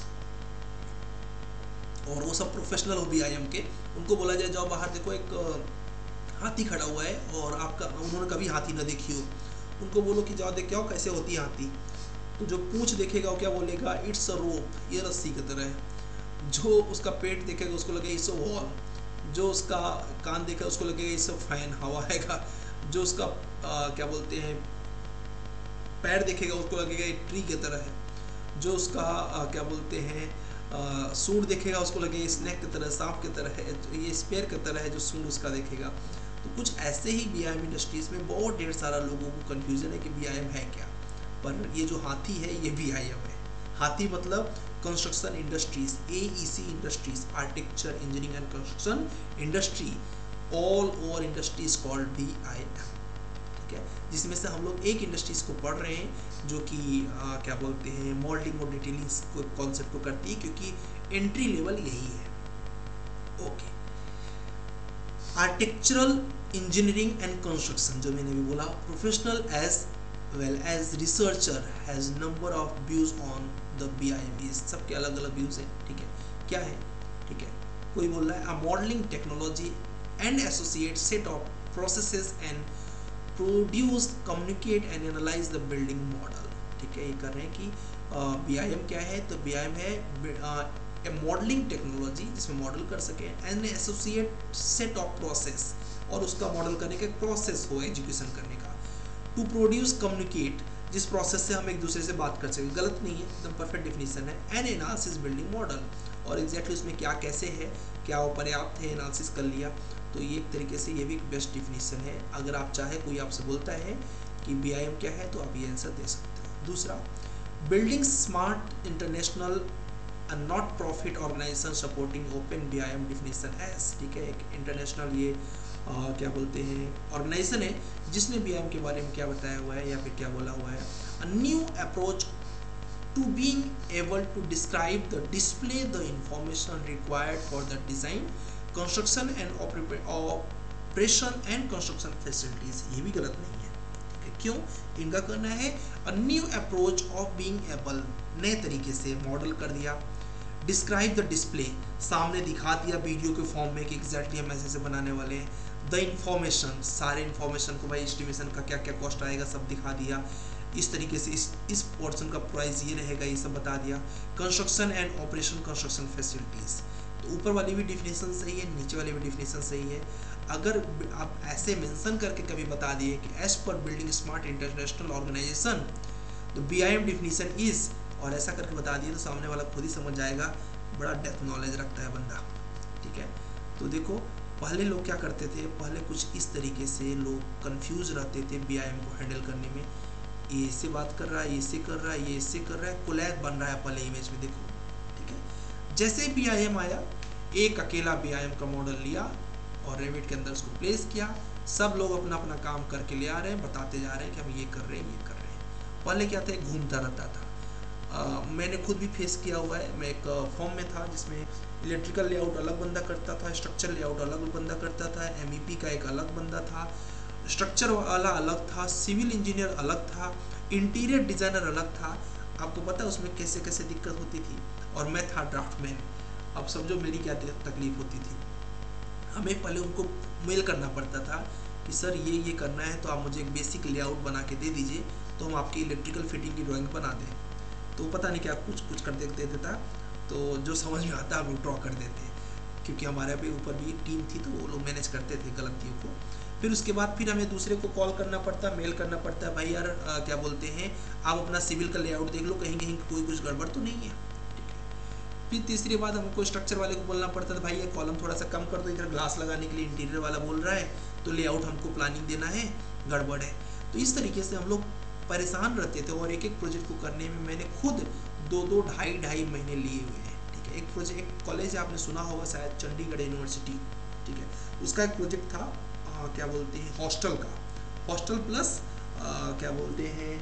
और वो सब प्रोफेशनल हो BIM के, उनको बोला जाए जाओ बाहर देखो एक हाथी खड़ा हुआ है और आपका उन्होंने कभी हाथी ना देखी हो, उनको बोलो कि जाओ देख के आओ कैसे होती है हाथी, तो जो पूंछ देखेगा वो क्या बोलेगा इट्स अ रोप, ये रस्सी की तरह है। जो उसका पेट देखेगा उसको लगेगा इट्स अ वॉल, जो उसका कान देखेगा उसको लगेगा इट्स अ फैन, हवा आएगा। जो उसका क्या बोलते हैं पैर देखेगा उसको लगेगा एक ट्री की तरह है। जो उसका क्या बोलते हैं सूंड देखेगा उसको लगेगा स्नैक की तरह, सांप की तरह है, ये स्पेयर की तरह है जो सूंड उसका देखेगा। तो कुछ ऐसे ही BIM इंडस्ट्रीज में बहुत ढेर सारा लोगों को कन्फ्यूजन है कि BIM है क्या, पर ये जो हाथी है ये BIM है। हाथी मतलब construction industries, AEC industries, architecture engineering and construction industry, all over industries called BIM, ठीक है। जिसमें से हम लोग एक इंडस्ट्रीज को पढ़ रहे हैं जो कि क्या बोलते हैं मॉडलिंग और डिटेलिंग कॉन्सेप्ट को करती है, क्योंकि एंट्री लेवल यही है। Okay, architectural engineering and construction जो मैंने भी बोला, professional as well as researcher has number of views on the BIM, सबके अलग अलग व्यूज हैं, ठीक है। क्या है, ठीक है, कोई बोल रहा है a modelling technology and associate set of processes and produce, communicate and analyze the building model। ठीक है, ये कर रहे हैं कि BIM क्या है, तो BIM है ए मॉडलिंग टेक्नोलॉजी जिसमें मॉडल कर सके and associate set of process, और उसका मॉडल करने का एक प्रोसेस हो एजुकेशन करने का। टू प्रोड्यूस कम्युनिकेट, जिस प्रोसेस से हम एक दूसरे से बात कर सकें, गलत नहीं है, एकदम परफेक्ट डिफिनीशन है। एंड एनालिसिस बिल्डिंग मॉडल, और एग्जैक्टली उसमें क्या कैसे है, क्या वो पर्याप्त है, एनालिसिस कर लिया, तो ये एक तरीके से ये भी एक बेस्ट डिफिनीशन है। अगर आप चाहे कोई आपसे बोलता है कि BIM क्या है, तो आप ये आंसर दे सकते हो। दूसरा, building smart international not profit organisation supporting open BIM definitions. ठीक है, एक इंटरनेशनल ये क्या बोलते हैं ऑर्गेनाइजेशन है जिसने BIM के बारे में क्या बताया हुआ है या फिर क्या बोला हुआ है, a new approach to being able to describe the display the information required for the design, construction and operation and construction facilities। ये भी गलत नहीं है, ठीक है, क्यों? इनका करना है a new approach of being able, नए तरीके से मॉडल कर दिया। डिस्क्राइब द डिस्प्ले, सामने दिखा दिया वीडियो के फॉर्म में कि एग्जैक्टली हम ऐसे बनाने वाले हैं। द इंफॉर्मेशन, सारे इंफॉर्मेशन को भाई एस्टिमेशन का क्या क्या कॉस्ट आएगा सब दिखा दिया। इस तरीके से इस पोर्शन का प्राइस ये रहेगा, ये सब बता दिया। Construction and operation construction facilities, तो ऊपर वाली भी डिफिनेशन सही है, नीचे वाली भी डिफिनेशन सही है। अगर आप ऐसे मेंशन करके कभी बता दिए कि एज पर building smart international organisation the BIM definition is, और ऐसा करके बता दिए, तो सामने वाला खुद ही समझ जाएगा, बड़ा डेप्थ नॉलेज रखता है बंदा। ठीक है, तो देखो पहले लोग क्या करते थे, पहले कुछ इस तरीके से लोग कंफ्यूज रहते थे BIM को हैंडल करने में। ये इससे बात कर रहा है, ये इससे कर रहा है, ये इससे कर रहा है, कोलैब बन रहा है पहले इमेज में, देखो। ठीक है, जैसे BIM आया, एक अकेला BIM का मॉडल लिया और रेविट के अंदर उसको प्लेस किया, सब लोग अपना अपना काम करके ले आ रहे हैं, बताते जा रहे हैं कि हम ये कर रहे हैं, ये कर रहे हैं। पहले क्या था, घूमता रहता था। मैंने खुद भी फेस किया हुआ है। मैं एक फॉर्म में था जिसमें इलेक्ट्रिकल लेआउट अलग बंदा करता था, स्ट्रक्चर लेआउट अलग बंदा करता था, MEP का एक अलग बंदा था, स्ट्रक्चर वाला अलग था, सिविल इंजीनियर अलग था, इंटीरियर डिज़ाइनर अलग था। आपको पता है उसमें कैसे कैसे दिक्कत होती थी, और मैं था ड्राफ्टमैन। अब समझो मेरी क्या तकलीफ होती थी। हमें पहले उनको मेल करना पड़ता था कि सर ये करना है, तो आप मुझे एक बेसिक लेआउट बना के दे दीजिए, तो हम आपकी इलेक्ट्रिकल फिटिंग की ड्राइंग बना दें। तो पता नहीं क्या कुछ कर देते था, तो जो समझ में आता है हम ड्रॉ कर देते, क्योंकि हमारे पे ऊपर भी एक टीम थी, तो वो लोग मैनेज करते थे गलतियों को। फिर उसके बाद फिर हमें दूसरे को कॉल करना पड़ता, मेल करना पड़ता है, भाई यार क्या बोलते हैं, आप अपना सिविल का लेआउट देख लो, कहीं कहीं कोई कुछ गड़बड़ तो नहीं है। ठीक है, फिर तीसरी बात हमको स्ट्रक्चर वाले को बोलना पड़ता था, भाई ये कॉलम थोड़ा सा कम कर दो, इधर ग्लास लगाने के लिए इंटीरियर वाला बोल रहा है, तो लेआउट हमको प्लानिंग देना है, गड़बड़ है। तो इस तरीके से हम लोग परेशान रहते थे, और एक एक प्रोजेक्ट को करने में मैंने खुद 2-2 ढाई महीने लिए हुए हैं। ठीक है, एक प्रोजेक्ट, एक कॉलेज आपने सुना होगा शायद, चंडीगढ़ यूनिवर्सिटी। ठीक है, उसका एक प्रोजेक्ट था, क्या बोलते हैं, हॉस्टल का, हॉस्टल प्लस क्या बोलते हैं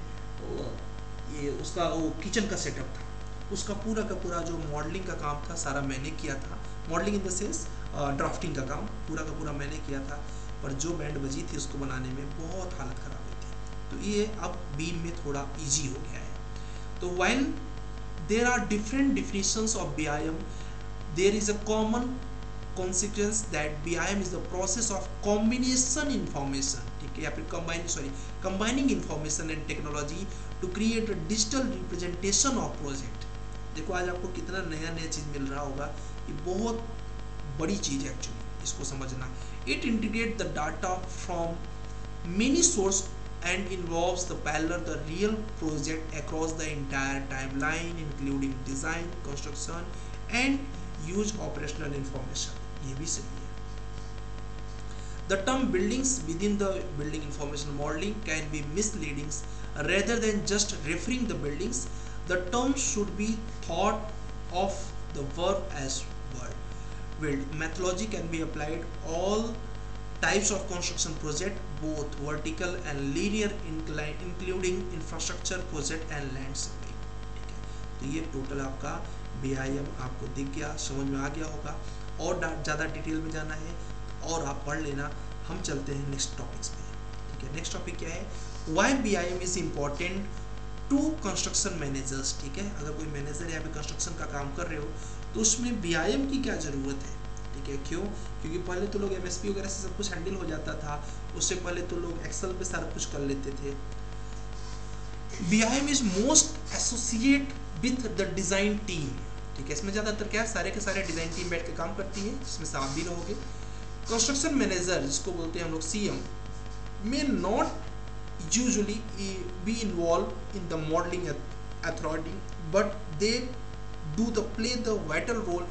ये उसका वो किचन का सेटअप था। उसका पूरा का पूरा जो मॉडलिंग का काम था सारा मैंने किया था। Modelling in the sense drafting का काम पूरा का पूरा मैंने किया था, पर जो बैंड बजी थी उसको बनाने में बहुत हालत ख़राब हुई थी। तो ये अब बीम में थोड़ा ईजी हो गया है। तो while there are different definitions of BIM, there is a common consequence that BIM is the process of combination information, ठीक है, या फिर combining information and technology to create a digital representation of project। देखो आज आपको कितना नया चीज़ मिल रहा होगा, ये बहुत बड़ी चीज़ है एक्चुअली, इसको समझना। It integrates the data from many source and involves the parallel the real project across the entire timeline including design, construction and use operational information। ये भी सही है। The term buildings within the building information modeling can be misleading rather than just referring the buildings. The term should be thought of the verb as word. Build methodology can be applied all types of construction project, both vertical and linear, including infrastructure project and land surveying। ठीक है, तो ये टोटल आपका BIM आपको दिख गया, समझ में आ गया होगा। और ज़्यादा डिटेल में जाना है और आप पढ़ लेना। हम चलते हैं नेक्स्ट टॉपिक्स पे। ठीक है, नेक्स्ट टॉपिक क्या है, why BIM is important to construction managers. ठीक है, अगर कोई मैनेजर या फिर कंस्ट्रक्शन का काम कर रहे हो तो उसमें BIM की क्या ज़रूरत है, ठीक है, क्यों? क्योंकि पहले तो लोग एमएसपी वगैरह से सब कुछ हैंडल हो जाता था, उससे पहले तो लोग एक्सेल पे सारा कुछ कर लेते थे। BIM is most associate with the design team, ठीक है, इसमें ज़्यादातर क्या है, सारे के सारे डिज़ाइन टीम बैठ के काम करती है, जिसमें से आप भी रहोगे। कंस्ट्रक्शन मैनेजर जिसको बोलते हैं हम लोग CM, may not usually be involved in the modeling authority, but they do play the vital role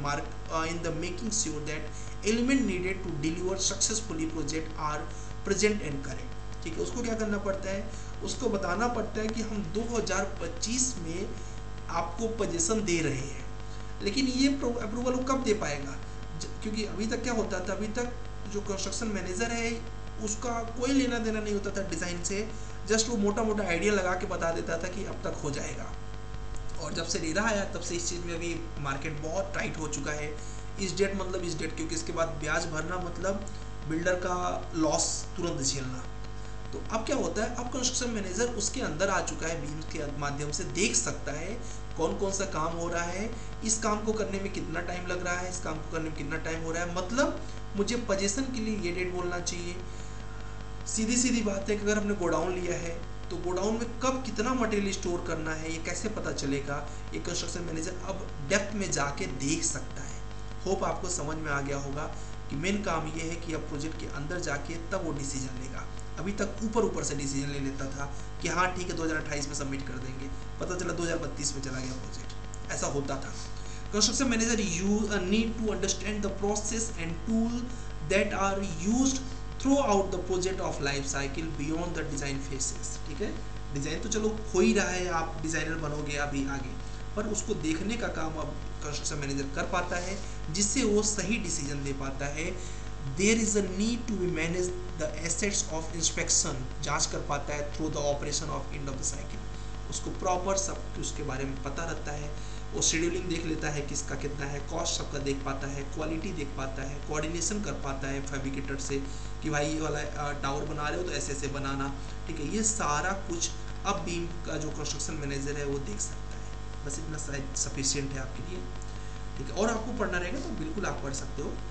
in the making sure that element needed to deliver successfully project are present and correct, ठीक है। उसको क्या करना पड़ता है, उसको बताना पड़ता है कि हम 2025 में आपको पोजीशन दे रहे हैं, लेकिन ये अप्रूवल वो कब दे पाएगा, क्योंकि अभी तक क्या होता था, अभी तक जो कंस्ट्रक्शन मैनेजर है उसका कोई लेना देना नहीं होता था डिज़ाइन से, जस्ट वो मोटा मोटा आइडिया लगा के बता देता था कि अब तक हो जाएगा। और जब से रेरा आया तब से इस चीज़ में अभी मार्केट बहुत टाइट हो चुका है। इस डेट मतलब इस डेट, क्योंकि इसके बाद ब्याज भरना मतलब बिल्डर का लॉस तुरंत झेलना। तो अब क्या होता है, अब कंस्ट्रक्शन मैनेजर उसके अंदर आ चुका है, बीम्स के माध्यम से देख सकता है कौन कौन सा काम हो रहा है, इस काम को करने में कितना टाइम लग रहा है, इस काम को करने में कितना टाइम हो रहा है, मतलब मुझे पोजीशन के लिए ये डेट बोलना चाहिए। सीधी सीधी बात है कि अगर हमने गोडाउन लिया है तो गोडाउन में कब कितना मटेरियल स्टोर करना है ये कैसे पता चलेगा, ये कंस्ट्रक्शन मैनेजर अब डेप्थ में जाके देख सकता है। होप आपको समझ में आ गया होगा कि मेन काम ये है कि अब प्रोजेक्ट के अंदर जाके तब वो डिसीजन लेगा। अभी तक ऊपर ऊपर से डिसीजन ले लेता था कि हाँ ठीक है 2028 में सबमिट कर देंगे, पता चला 2032 में चला गया प्रोजेक्ट, ऐसा होता था। Construction manager you need to understand the process and tool that are used throughout the project of life cycle beyond the design phases, ठीक है। डिज़ाइन तो चलो हो ही रहा है, आप डिज़ाइनर बनोगे अभी आगे, पर उसको देखने का काम अब कंस्ट्रक्शन मैनेजर कर पाता है, जिससे वो सही डिसीजन दे पाता है। There is a need to be manage the assets of inspection, जांच कर पाता है through the operation of end of the cycle, उसको प्रॉपर सब उसके बारे में पता रहता है। वो शेड्यूलिंग देख लेता है किसका कितना है, कॉस्ट सबका देख पाता है, क्वालिटी देख पाता है, कोऑर्डिनेशन कर पाता है फैब्रिकेटर से कि भाई ये वाला टावर बना रहे हो तो ऐसे ऐसे बनाना, ठीक है। ये सारा कुछ अब बीम का जो कंस्ट्रक्शन मैनेजर है वो देख सकता है। बस इतना शायद सफिशिएंट है आपके लिए, ठीक है। और आपको पढ़ना रहेगा तो बिल्कुल आप पढ़ सकते हो।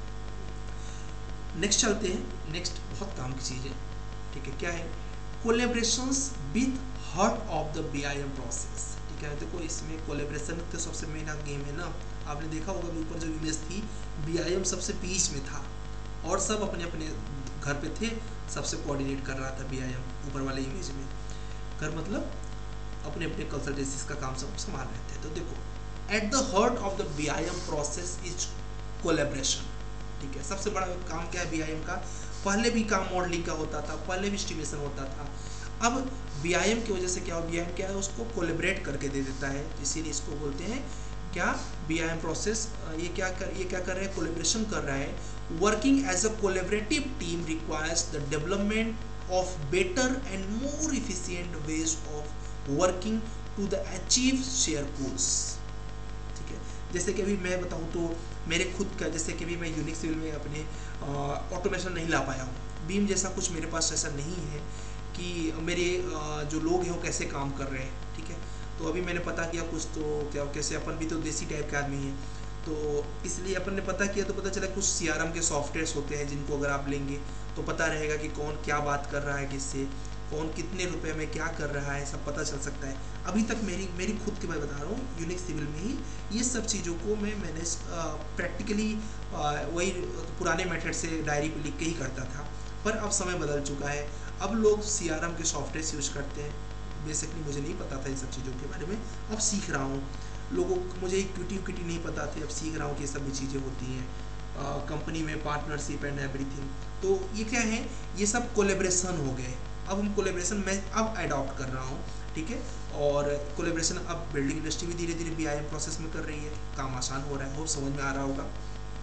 नेक्स्ट चलते हैं, नेक्स्ट बहुत काम की चीज़ है, ठीक है। क्या है, collaborations with heart of the BIM process, ठीक है। देखो इसमें कोलेब्रेशन तो सबसे मेन गेम है ना, आपने देखा होगा ऊपर जो इमेज थी बीआईएम सबसे बीच में था और सब अपने अपने घर पे थे, सबसे कोऑर्डिनेट कर रहा था बीआईएम ऊपर वाले इमेज में। घर मतलब अपने अपने कंसल्टेंसीज का काम सब संभाल रहे थे। तो देखो at the heart of the BIM process is collaboration, ठीक है। सबसे बड़ा काम क्या है बीआईएम का, पहले भी काम मॉडलिंग का होता था, पहले भी एस्टिमेशन होता था, अब बीआईएम की वजह से क्या हो, बीआईएम क्या है उसको कोलेबरेट करके दे देता है, इसीलिए इसको बोलते हैं क्या, बीआईएम प्रोसेस। ये क्या कर रहे हैं, कोलेब्रेशन कर रहा है। Working as a collaborative team requires the development of better and more efficient ways of working to the achieve share goals, ठीक है। जैसे कि अभी मैं बताऊं तो मेरे खुद का, जैसे कि अभी मैं यूनिक सिविल में अपने ऑटोमेशन नहीं ला पाया हूँ, बीम जैसा कुछ मेरे पास ऐसा नहीं है कि मेरे जो लोग हैं वो कैसे काम कर रहे हैं, ठीक है। तो अभी मैंने पता किया कुछ, तो क्या कैसे, अपन भी तो देसी टाइप के आदमी हैं, तो इसलिए अपन ने पता किया तो पता चला कुछ सीआरएम के सॉफ्टवेयर्स होते हैं जिनको अगर आप लेंगे तो पता रहेगा कि कौन क्या बात कर रहा है किससे, कौन कितने रुपए में क्या कर रहा है, सब पता चल सकता है। अभी तक मेरी खुद की मैं बता रहा हूँ, यूनिक सिविल में ही ये सब चीज़ों को मैंने प्रैक्टिकली वही पुराने मेथड से डायरी पे लिख के ही करता था, पर अब समय बदल चुका है। अब लोग सीआरएम के सॉफ्टवेयर यूज करते हैं, बेसिकली मुझे नहीं पता था इन सब चीज़ों के बारे में, अब सीख रहा हूँ। लोगों को मुझे इक्विटी नहीं पता थी, अब सीख रहा हूँ कि ये सब भी चीज़ें होती हैं कंपनी में, पार्टनरशिप एंड एवरीथिंग। तो ये क्या है, ये सब कोलेब्रेशन हो गए। अब हम कोलेब्रेशन मैं अब अडॉप्ट कर रहा हूँ, ठीक है। और कोलेब्रेशन अब बिल्डिंग इंडस्ट्री भी धीरे धीरे बीआईएम प्रोसेस में कर रही है, काम आसान हो रहा है, वो समझ में आ रहा होगा।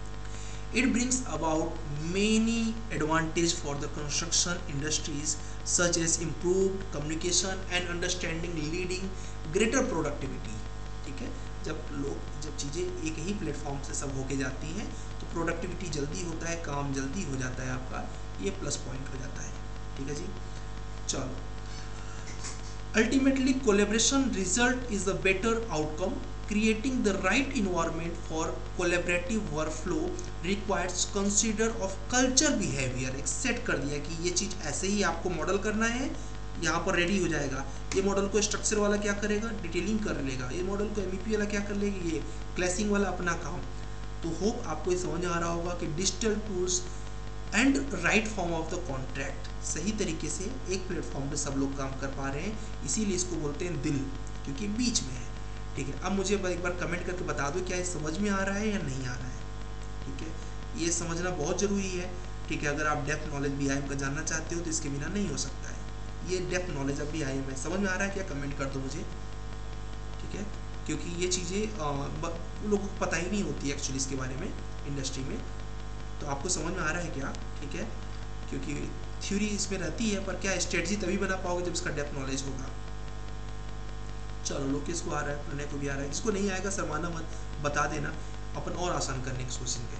It brings about many advantages for the construction industries such as improved communication and understanding, leading greater productivity, ठीक है। जब चीज़ें एक ही प्लेटफॉर्म से सब होके जाती हैं तो प्रोडक्टिविटी जल्दी होता है, काम जल्दी हो जाता है आपका, ये प्लस पॉइंट हो जाता है, ठीक है जी। चलो Ultimately, collaboration result is a better outcome. Creating the right environment for collaborative workflow requires consider of culture behavior. एक सेट कर दिया कि ये चीज़ ऐसे ही आपको मॉडल करना है, यहाँ पर रेडी हो जाएगा। ये मॉडल को स्ट्रक्चर वाला क्या करेगा, डिटेलिंग कर लेगा। ये मॉडल को एमईपी वाला क्या कर लेगा, ये क्लैसिंग वाला अपना काम। तो होप आपको ये समझ आ रहा होगा कि digital tools and right form of the contract, सही तरीके से एक प्लेटफॉर्म पे सब लोग काम कर पा रहे हैं, इसीलिए इसको बोलते हैं दिल, क्योंकि बीच में है। ठीक है, अब मुझे एक बार कमेंट करके बता दो क्या ये समझ में आ रहा है या नहीं आ रहा है। ठीक है, ये समझना बहुत ज़रूरी है। ठीक है, अगर आप डेप्थ नॉलेज बीआईएम का जानना चाहते हो तो इसके बिना नहीं हो सकता है। ये डेप्थ नॉलेज अब बीआईएम है, समझ में आ रहा है क्या, कमेंट कर दो मुझे। ठीक है, क्योंकि ये चीज़ें लोगों को पता ही नहीं होती एक्चुअली इसके बारे में इंडस्ट्री में। तो आपको समझ में आ रहा है क्या। ठीक है, क्योंकि थ्योरी इसमें रहती है, पर क्या स्ट्रेटजी तभी बना पाओगे जब इसका डेप्थ नॉलेज होगा। चलो, लोकेश को आ रहा है, प्रणय को भी आ रहा है, जिसको नहीं आएगा शर्माना मत, बता देना, अपन और आसान करने की सोचेंगे।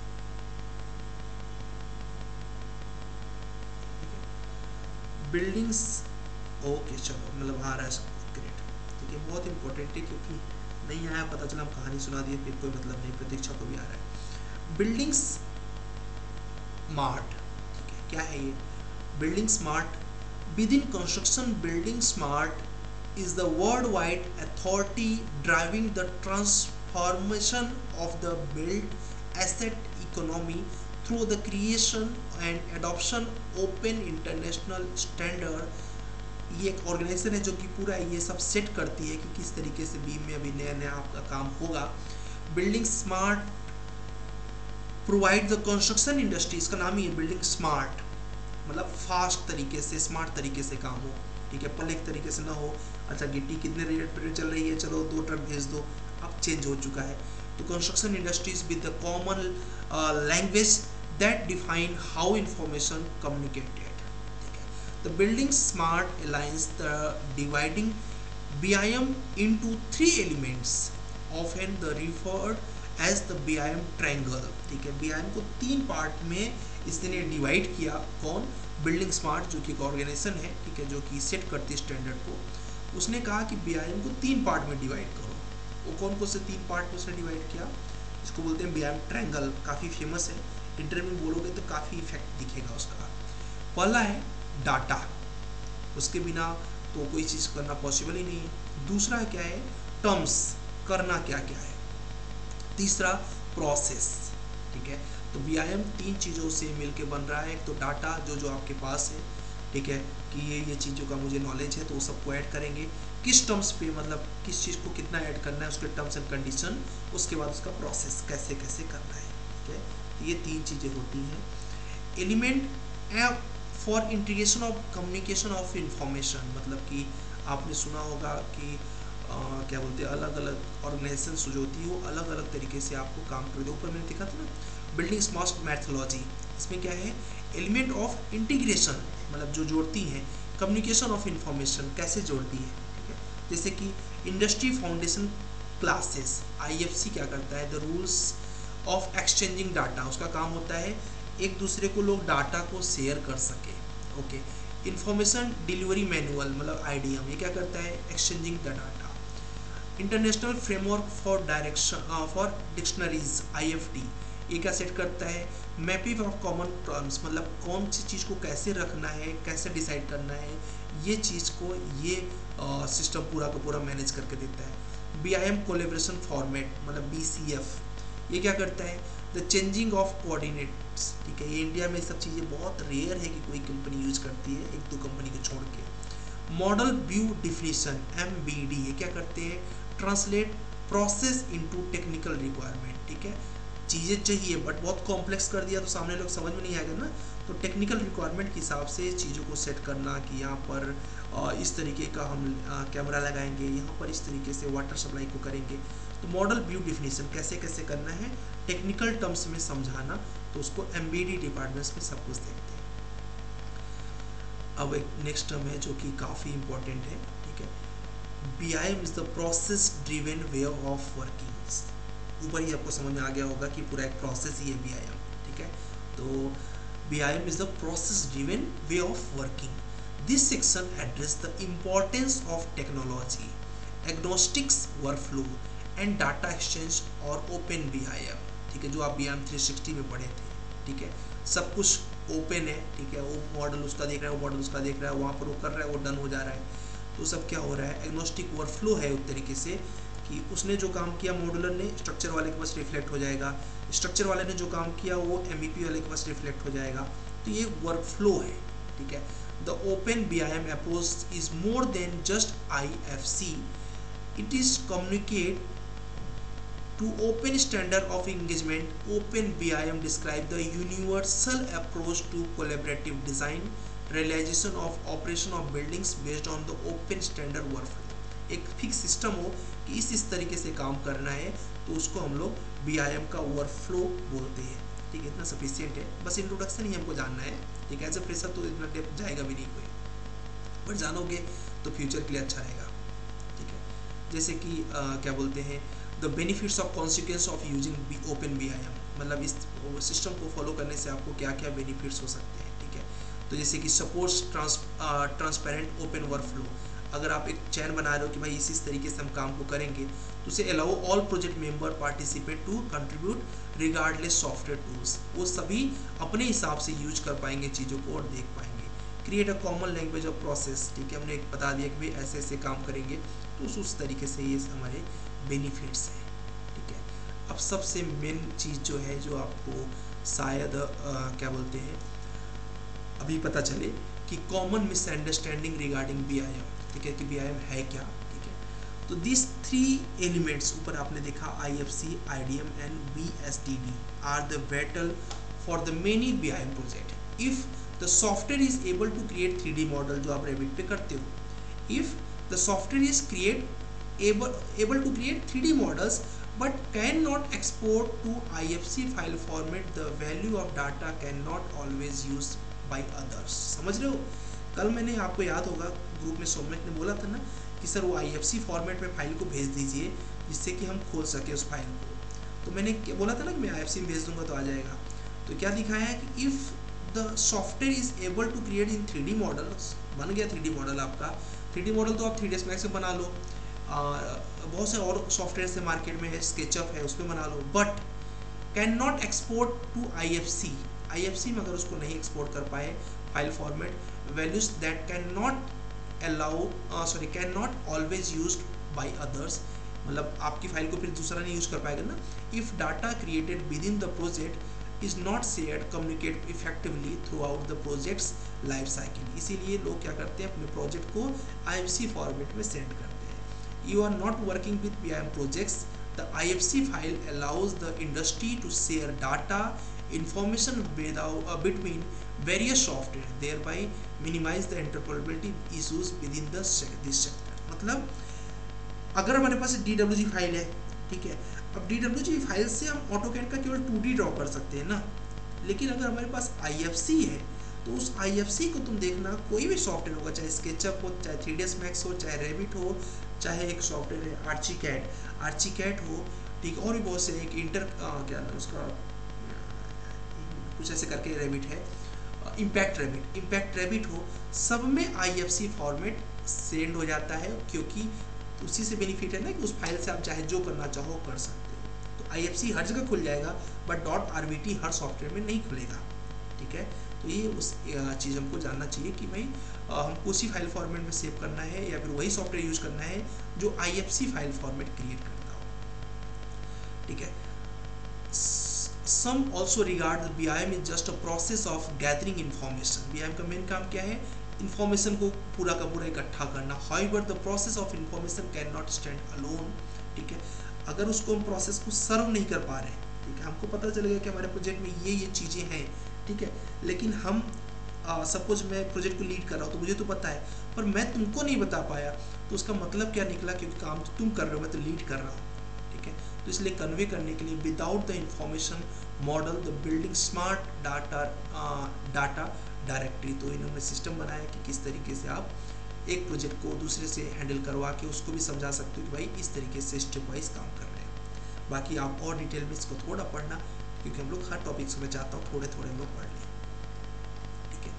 बिल्डिंग्स, ओके चलो, मतलब आ रहा है सबको, ग्रेट। ठीक है, बहुत इंपॉर्टेंट है, क्योंकि नहीं आया पता चला हम कहानी सुना दिए फिर कोई मतलब नहीं। प्रतीक्षा को भी आ रहा है। बिल्डिंग्स स्मार्ट, ठीक है, क्या है ये building smart? With in construction, building smart is the world wide authority driving the transformation of the build asset economy through the creation and adoption open international standard. ये एक ऑर्गेनाइजेशन है जो कि पूरा ये सब सेट करती है कि किस तरीके से बीम में अभी नया नया आपका काम होगा। Building smart provide the construction industry, इसका नाम ही है बिल्डिंग स्मार्ट, मतलब फास्ट तरीके से, स्मार्ट तरीके से काम हो। ठीक है, पहले एक तरीके से ना हो, अच्छा गिट्टी कितने रेट पर चल रही है, चलो 2 ट्रक भेज दो, अब चेंज हो चुका है। तो construction industries with the common language that define how information communicated. ठीक है, the building smart alliance the dividing BIM into 3 elements, often the referred as the BIM triangle। ठीक है, BIM को 3 पार्ट में इसने डिवाइड किया। कौन? बिल्डिंग स्मार्ट, जो कि एक ऑर्गेनाइजेशन है, ठीक है, जो कि सेट करती है स्टैंडर्ड को। उसने कहा कि BIM को 3 पार्ट में डिवाइड करो। वो कौन कौन से 3 पार्ट में उसने डिवाइड किया? इसको बोलते हैं BIM ट्रायंगल, काफ़ी फेमस है, इंटरव्यू में बोलोगे तो काफ़ी इफेक्ट दिखेगा उसका। पहला है डाटा, उसके बिना तो कोई चीज़ करना पॉसिबल ही नहीं है। दूसरा क्या है? टर्म्स, करना क्या क्या है। तीसरा प्रोसेस। ठीक है, तो BIM 3 चीज़ों से मिलके बन रहा है। एक तो डाटा जो आपके पास है, ठीक है, कि ये चीज़ों का मुझे नॉलेज है, तो वो सबको ऐड करेंगे। किस टर्म्स पे, मतलब किस चीज़ को कितना ऐड करना है, उसके टर्म्स एंड कंडीशन। उसके बाद उसका प्रोसेस कैसे कैसे करना है। ठीक है, तो ये 3 चीज़ें होती हैं। Element for integration of communication of information, मतलब कि आपने सुना होगा कि क्या बोलते हैं, अलग अलग ऑर्गेनाइजेशन जो होती है वो अलग अलग तरीके से आपको काम करते हैं। ऊपर मैंने देखा था ना बिल्डिंग स्मार्ट मैथोलॉजी, इसमें क्या है? एलिमेंट ऑफ इंटीग्रेशन, मतलब जो जोड़ती हैं, कम्युनिकेशन ऑफ इंफॉर्मेशन कैसे जोड़ती है। ठीक है, जैसे कि इंडस्ट्री फाउंडेशन क्लासेस, IFC क्या करता है? The rules of exchanging data, उसका काम होता है एक दूसरे को लोग डाटा को शेयर कर सके। ओके, इंफॉर्मेशन डिलीवरी मैनुअल, मतलब IDM, ये क्या करता है? Exchanging the data. International framework for direction for dictionaries, IFD, ये क्या सेट करता है? मैपिंग ऑफ कॉमन टर्म्स, मतलब कौन सी चीज़ को कैसे रखना है, कैसे डिसाइड करना है, ये चीज़ को ये सिस्टम पूरा का पूरा मैनेज करके देता है। BIM कोलेब्रेशन फॉर्मेट, मतलब BCF, ये क्या करता है? The changing of coordinates. ठीक है, ये इंडिया में सब चीज़ें बहुत रेयर है कि कोई कंपनी यूज करती है, 1-2 कंपनी को छोड़ के। मॉडल व्यू डिफिनीशन, MBD, ये क्या करते हैं? Translate process into technical requirement. ठीक है, चीज़ें चाहिए बट बहुत कॉम्प्लेक्स कर दिया तो सामने लोग समझ में नहीं आएगा ना। तो टेक्निकल रिक्वायरमेंट के हिसाब से चीज़ों को सेट करना कि यहाँ पर इस तरीके का हम कैमरा लगाएंगे, यहाँ पर इस तरीके से वाटर सप्लाई को करेंगे। तो मॉडल व्यू डिफिनीशन कैसे कैसे करना है, टेक्निकल टर्म्स में समझाना, तो उसको MBD डिपार्टमेंट्स में सब कुछ देखते हैं। अब एक नेक्स्ट टर्म है जो कि काफ़ी इंपॉर्टेंट है। ठीक है, BIM is the process driven way of working. ऊपर ही आपको समझ में आ गया होगा कि पूरा एक प्रोसेस ही है BIM। ठीक है, तो BIM is the process driven way of working this section address the importance of technology, agnostics workflow and data exchange और ओपन BIM, ठीक है, जो आप BIM 360 में पढ़े थे, ठीक है, सब कुछ ओपन है, ठीक है, वो मॉडल उसका देख रहा है, वो मॉडल उसका देख रहा है, वहाँ पर वो कर रहा है, वो डन हो जा रहा है। तो सब क्या हो रहा है, एग्नोस्टिक वर्कफ्लो है उस तरीके से कि उसने जो काम किया मॉडुलर ने स्ट्रक्चर वाले के पास रिफ्लेक्ट हो जाएगा, स्ट्रक्चर वाले ने जो काम किया वो MEP वाले के पास रिफ्लेक्ट हो जाएगा। तो ये वर्कफ्लो है, ठीक है। The open BIM approach is more than just IFC, it is communicate to open standard of engagement. Open BIM describe the universal approach to collaborative design, realization of operation of buildings based on the open standard workflow. एक फिक्स सिस्टम हो कि इस तरीके से काम करना है, तो उसको हम लोग BIM का वर्कफ्लो बोलते हैं, ठीक है। इतना सफिशियंट है, बस इंट्रोडक्शन ही हमको जानना है, ठीक है। एज ए फ्रेशर तो इतना डेप्थ जाएगा भी नहीं कोई, पर जानोगे तो फ्यूचर के लिए अच्छा रहेगा, ठीक है। जैसे कि क्या बोलते हैं, the benefits of consequence of using open BIM, मतलब इस सिस्टम को फॉलो करने से आपको क्या क्या बेनिफिट्स हो सकते हैं, ठीक है। तो जैसे कि सपोर्ट्स ट्रांसपेरेंट ओपन वर्कफ्लो, अगर आप एक चैन बना रहे हो कि भाई इस तरीके से हम काम को करेंगे, तो उसे allow all project member participate to contribute regardless software tools, वो सभी अपने हिसाब से यूज कर पाएंगे चीज़ों को और देख पाएंगे। Create a common language of process, ठीक है, हमने एक बता दिया कि भाई ऐसे ऐसे काम करेंगे, तो उस तरीके से ये हमारे बेनिफिट्स हैं, ठीक है। अब सबसे मेन चीज़ जो है, जो आपको शायद क्या बोलते हैं अभी पता चले कि कॉमन मिसअंडरस्टैंडिंग रिगार्डिंग BIM, ठीक है, कि BIM है क्या, ठीक है। तो दिस 3 एलिमेंट्स ऊपर आपने देखा, IFC, IDM and BSDD are the battle for the many BIM project. If the software is able to create 3D model, जो आप रेविट पे करते हो, if the software is able to create 3D models but cannot export to IFC file format, the value of data cannot always used by others। समझ रहे हो, कल मैंने आपको याद होगा ग्रुप में सौम्यक ने बोला था ना कि सर वो IFC फॉर्मेट में फाइल को भेज दीजिए जिससे कि हम खोल सके उस फाइल को। तो मैंने बोला था ना कि मैं IFC में भेज दूंगा तो आ जाएगा। तो क्या दिखाया है कि if the software is able to create in 3D models, बन गया 3D मॉडल आपका। 3D मॉडल तो आप 3ds Max में बना लो, बहुत से और सॉफ्टवेयर से मार्केट में है, स्केचअप है, उसमें बना लो, but can not export to IFC में अगर उसको नहीं एक्सपोर्ट कर पाए file format, values that can not always used by others, मतलब आपकी फाइल को फिर दूसरा नहीं यूज कर पाएगा ना। If data created with in the project is not shared communicate effectively throughout the projects life cycle, इसीलिए लोग क्या करते हैं, अपने प्रोजेक्ट को IFC फॉर्मेट में सेंड करते हैं। You are not working with BIM projects, the IFC file allows the industry to share data information between various software, thereby minimize the interoperability issues within this sector। मतलब अगर हमारे पास DWG फाइल है, ठीक है, अब DWG फाइल से हम AutoCAD का केवल 2D ड्रॉ कर सकते हैं ना, लेकिन अगर हमारे पास IFC है तो उस IFC को तुम देखना, कोई भी सॉफ्टवेयर होगा, चाहे स्केचअप हो, चाहे 3ds Max हो, चाहे रेविट हो, चाहे एक सॉफ्टवेयर है आर्चिकैड हो, ठीक, और भी बहुत से, एक क्या नाम उसका, कुछ ऐसे करके रेविट है, इम्पैक्ट रेविट हो, सब में IFC फॉर्मेट सेंड हो जाता है, क्योंकि उसी से बेनिफिट है ना कि उस फाइल से आप चाहे जो करना चाहो कर सकते हो। तो IFC हर जगह खुल जाएगा, बट .RBT हर सॉफ्टवेयर में नहीं खुलेगा, ठीक है। तो ये उस चीज़ हमको जानना चाहिए कि भाई हमको उसी फाइल फॉर्मेट में सेव करना है या फिर वही सॉफ्टवेयर यूज करना है जो IFC फाइल फॉर्मेट क्रिएट करता हो, ठीक है। Some also regard BIM is just a process of gathering information. BIM का मेन काम क्या है, इन्फॉर्मेशन को पूरा का पूरा इकट्ठा करना। However the process of information can not stand alone, ठीक है। अगर उसको हम प्रोसेस को सर्व नहीं कर पा रहे, ठीक है, हमको पता चलेगा कि हमारे प्रोजेक्ट में ये चीज़ें हैं, ठीक है, लेकिन हम सपोज मैं प्रोजेक्ट को लीड कर रहा हूँ तो मुझे तो पता है, पर मैं तुमको नहीं बता पाया, तो उसका मतलब क्या निकला, क्योंकि काम तो तुम कर रहे हो, मैं तो लीड कर रहा हूँ, ठीक है। तो इसलिए कन्वे करने के लिए without the information model the building smart data directly, तो इन्होंने सिस्टम बनाया कि किस तरीके से आप एक प्रोजेक्ट को दूसरे से हैंडल करवा के उसको भी समझा सकते हो कि भाई इस तरीके से स्टेप वाइज काम कर रहे हैं। बाकी आप और डिटेल में इसको थोड़ा पढ़ना, क्योंकि हम लोग हर टॉपिक्स में चाहता हूँ थोड़े थोड़े हम लोग पढ़ लें, ठीक है।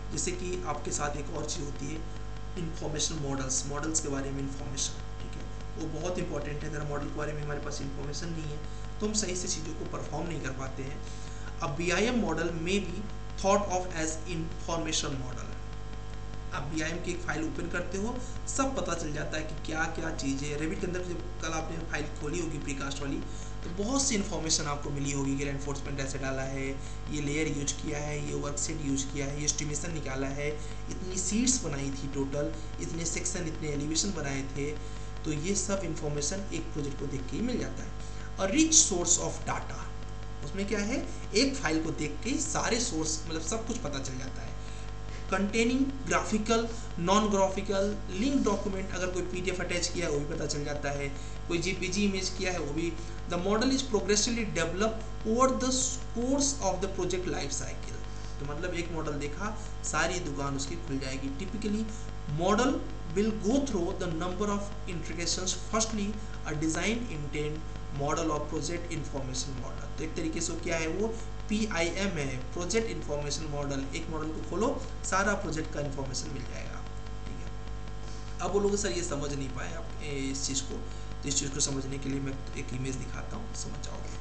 जैसे कि आपके साथ एक और चीज़ होती है इंफॉर्मेशन मॉडल्स के बारे में इंफॉर्मेशन, ठीक है, वो बहुत इंपॉर्टेंट है। अगर मॉडल के बारे में हमारे पास इंफॉर्मेशन नहीं है तो हम सही से चीज़ों को परफॉर्म नहीं कर पाते हैं। अब BIM मॉडल में भी thought of as information model. आप BIM की एक फाइल ओपन करते हो, सब पता चल जाता है कि क्या क्या चीज़ है। रेविट के अंदर जब कल आपने फाइल खोली होगी प्रीकास्ट वाली, तो बहुत सी इन्फॉर्मेशन आपको मिली होगी कि रेनफोर्समेंट ऐसे डाला है, ये लेयर यूज किया है, ये वर्कशीट यूज किया है, ये एस्टिमेशन निकाला है, इतनी सीट्स बनाई थी टोटल, इतने सेक्शन, इतने एलिवेशन बनाए थे। तो ये सब इन्फॉर्मेशन एक प्रोजेक्ट को देख के ही मिल जाता है। और रिच सोर्स ऑफ डाटा, उसमें क्या है, एक फाइल को देख के सारे सोर्स मतलब सब कुछ पता चल जाता है। Containing graphical, non graphical, link document, अगर कोई PDF अटैच किया है वो भी पता चल जाता है, कोई JPG इमेज किया है वो भी। The model is progressively develop over the course of the project life cycle. तो मतलब एक मॉडल देखा, सारी दुकान उसकी खुल जाएगी। Typically model will go through the number of integrations. Firstly, a design intent model or project information model. तो एक तरीके से क्या है वो PIM है, प्रोजेक्ट इंफॉर्मेशन मॉडल। एक मॉडल को खोलो, सारा प्रोजेक्ट का इंफॉर्मेशन मिल जाएगा, ठीक है। अब बोलोगे सर ये समझ नहीं पाए आप इस चीज़ को, तो इस चीज़ को समझने के लिए मैं एक इमेज दिखाता हूँ, समझ जाओगे।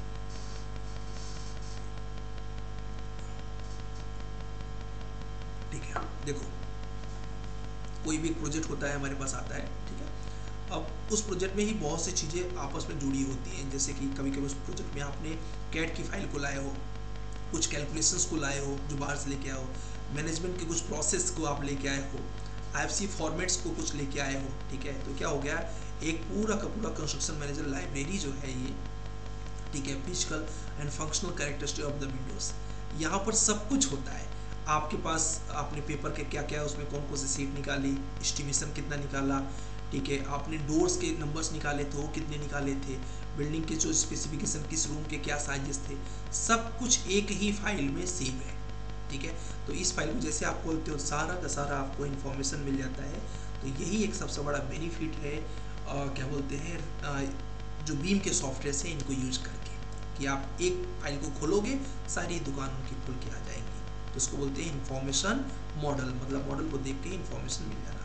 ठीक है, देखो कोई भी एक प्रोजेक्ट होता है हमारे पास आता है, ठीक है। अब उस प्रोजेक्ट में ही बहुत सी चीज़ें आपस में जुड़ी होती हैं, जैसे कि कभी कभी उस प्रोजेक्ट में आपने कैट की फाइल को लाए हो, कुछ कैलकुलेशंस को लाए हो जो बाहर से लेके आए हो, मैनेजमेंट के कुछ प्रोसेस को आप लेके आए हो, IFC फॉर्मेट्स को कुछ लेके आए हो, ठीक है। तो क्या हो गया, एक पूरा का पूरा कंस्ट्रक्शन मैनेजर लाइब्रेरी जो है ये, ठीक है, physical and functional characteristic of the windows, यहाँ पर सब कुछ होता है। आपके पास आपने पेपर के क्या क्या उसमें कौन कौन सी सीट निकाली, एस्टिमेशन कितना निकाला, ठीक है, आपने डोर्स के नंबर्स निकाले थे वो कितने निकाले थे, बिल्डिंग के जो स्पेसिफिकेशन, किस रूम के क्या साइजेस थे, सब कुछ एक ही फाइल में सेव है, ठीक है। तो इस फाइल को जैसे आप खोलते हो सारा का सारा आपको इन्फॉर्मेशन मिल जाता है। तो यही एक सबसे बड़ा बेनिफिट है क्या बोलते हैं जो बीम के सॉफ्टवेयर से इनको यूज करके, कि आप एक फाइल को खोलोगे सारी दुकान उनकी खुल के आ जाएंगी। तो इसको बोलते हैं इंफॉर्मेशन मॉडल, मतलब मॉडल को देख के इंफॉर्मेशन मिल जाना।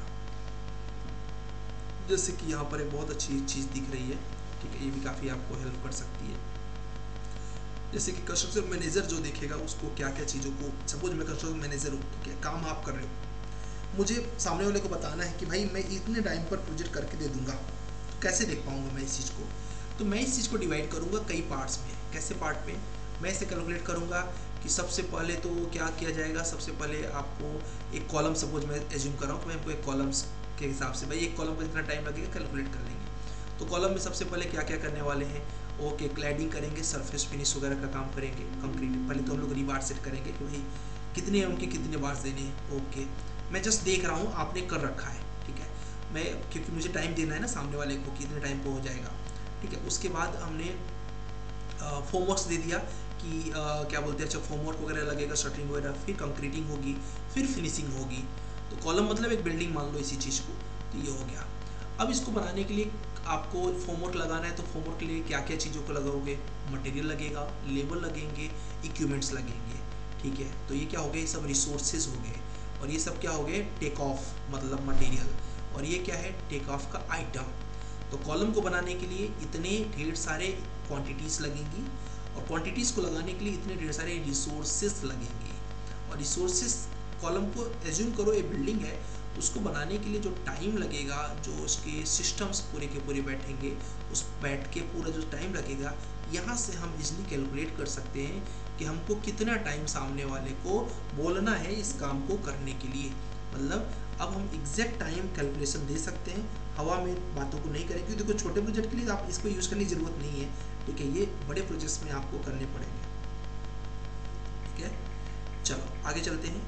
जैसे कि यहाँ पर एक बहुत अच्छी चीज़ दिख रही है, ठीक है, ये भी काफ़ी आपको हेल्प कर सकती है। जैसे कि कंस्ट्रक्शन मैनेजर जो देखेगा उसको क्या क्या चीज़ों को, सपोज मैं कंस्ट्रक्शन मैनेजर हूँ, तो क्या काम आप कर रहे हो, मुझे सामने वाले को बताना है कि भाई मैं इतने टाइम पर प्रोजेक्ट करके दे दूंगा, तो कैसे देख पाऊंगा मैं इस चीज़ को। तो मैं इस चीज़ को डिवाइड करूँगा कई पार्ट्स में। कैसे पार्ट में, मैं इसे कैलकुलेट करूँगा कि सबसे पहले तो क्या किया जाएगा, सबसे पहले आपको एक कॉलम, सपोज मैं एज्यूम कर रहा हूँ कि मैं आपको एक कॉलम्स के हिसाब से, भाई एक कॉलम पर इतना टाइम लगेगा, कैलकुलेट कर लेंगे। तो कॉलम में सबसे पहले क्या क्या करने वाले हैं, ओके, क्लैडिंग करेंगे, सरफेस फिनिश वगैरह का काम करेंगे, कंक्रीट। पहले तो हम लोग रिबार सेट करेंगे कि भाई कितने उनके कितने बार्स देने हैं, ओके। मैं जस्ट देख रहा हूँ आपने कर रखा है, ठीक है, मैं क्योंकि मुझे टाइम देना है ना सामने वाले को, कितने टाइम पर हो जाएगा, ठीक है। उसके बाद हमने फॉर्मवर्क्स दे दिया कि क्या बोलते हैं, अच्छा फॉर्मवर्क वगैरह लगेगा, शटरिंग वगैरह, फिर कंक्रीटिंग होगी, फिर फिनिशिंग होगी। तो कॉलम मतलब एक बिल्डिंग मान लो इसी चीज़ को, तो ये हो गया। अब इसको बनाने के लिए आपको फॉर्मवर्क लगाना है, तो फॉर्मवर्क के लिए क्या क्या चीज़ों को लगाओगे, मटेरियल लगेगा, लेबर लगेंगे, इक्विपमेंट्स लगेंगे, ठीक है। तो ये क्या हो गए, ये सब रिसोर्सेज हो गए, और ये सब क्या हो गए, टेक ऑफ मतलब मटेरियल, और ये क्या है, टेक ऑफ का आइटम। तो कॉलम को बनाने के लिए इतने ढेर सारे क्वांटिटीज़ लगेंगी, और क्वांटिटीज़ को लगाने के लिए इतने ढेर सारे रिसोर्सेज लगेंगे। और रिसोर्सेज, कॉलम को एज्यूम करो ये बिल्डिंग है, उसको बनाने के लिए जो टाइम लगेगा, जो उसके सिस्टम्स पूरे के पूरे बैठेंगे, उस बैठ के पूरा जो टाइम लगेगा, यहाँ से हम इजली कैलकुलेट कर सकते हैं कि हमको कितना टाइम सामने वाले को बोलना है इस काम को करने के लिए। मतलब अब हम एग्जैक्ट टाइम कैलकुलेशन दे सकते हैं, हवा में बातों को नहीं करें, क्योंकि देखो छोटे प्रोजेक्ट के लिए आप इसको यूज़ करने की ज़रूरत नहीं है, ठीक है, ये बड़े प्रोजेक्ट्स में आपको करने पड़ेंगे, ठीक है। चलो आगे चलते हैं,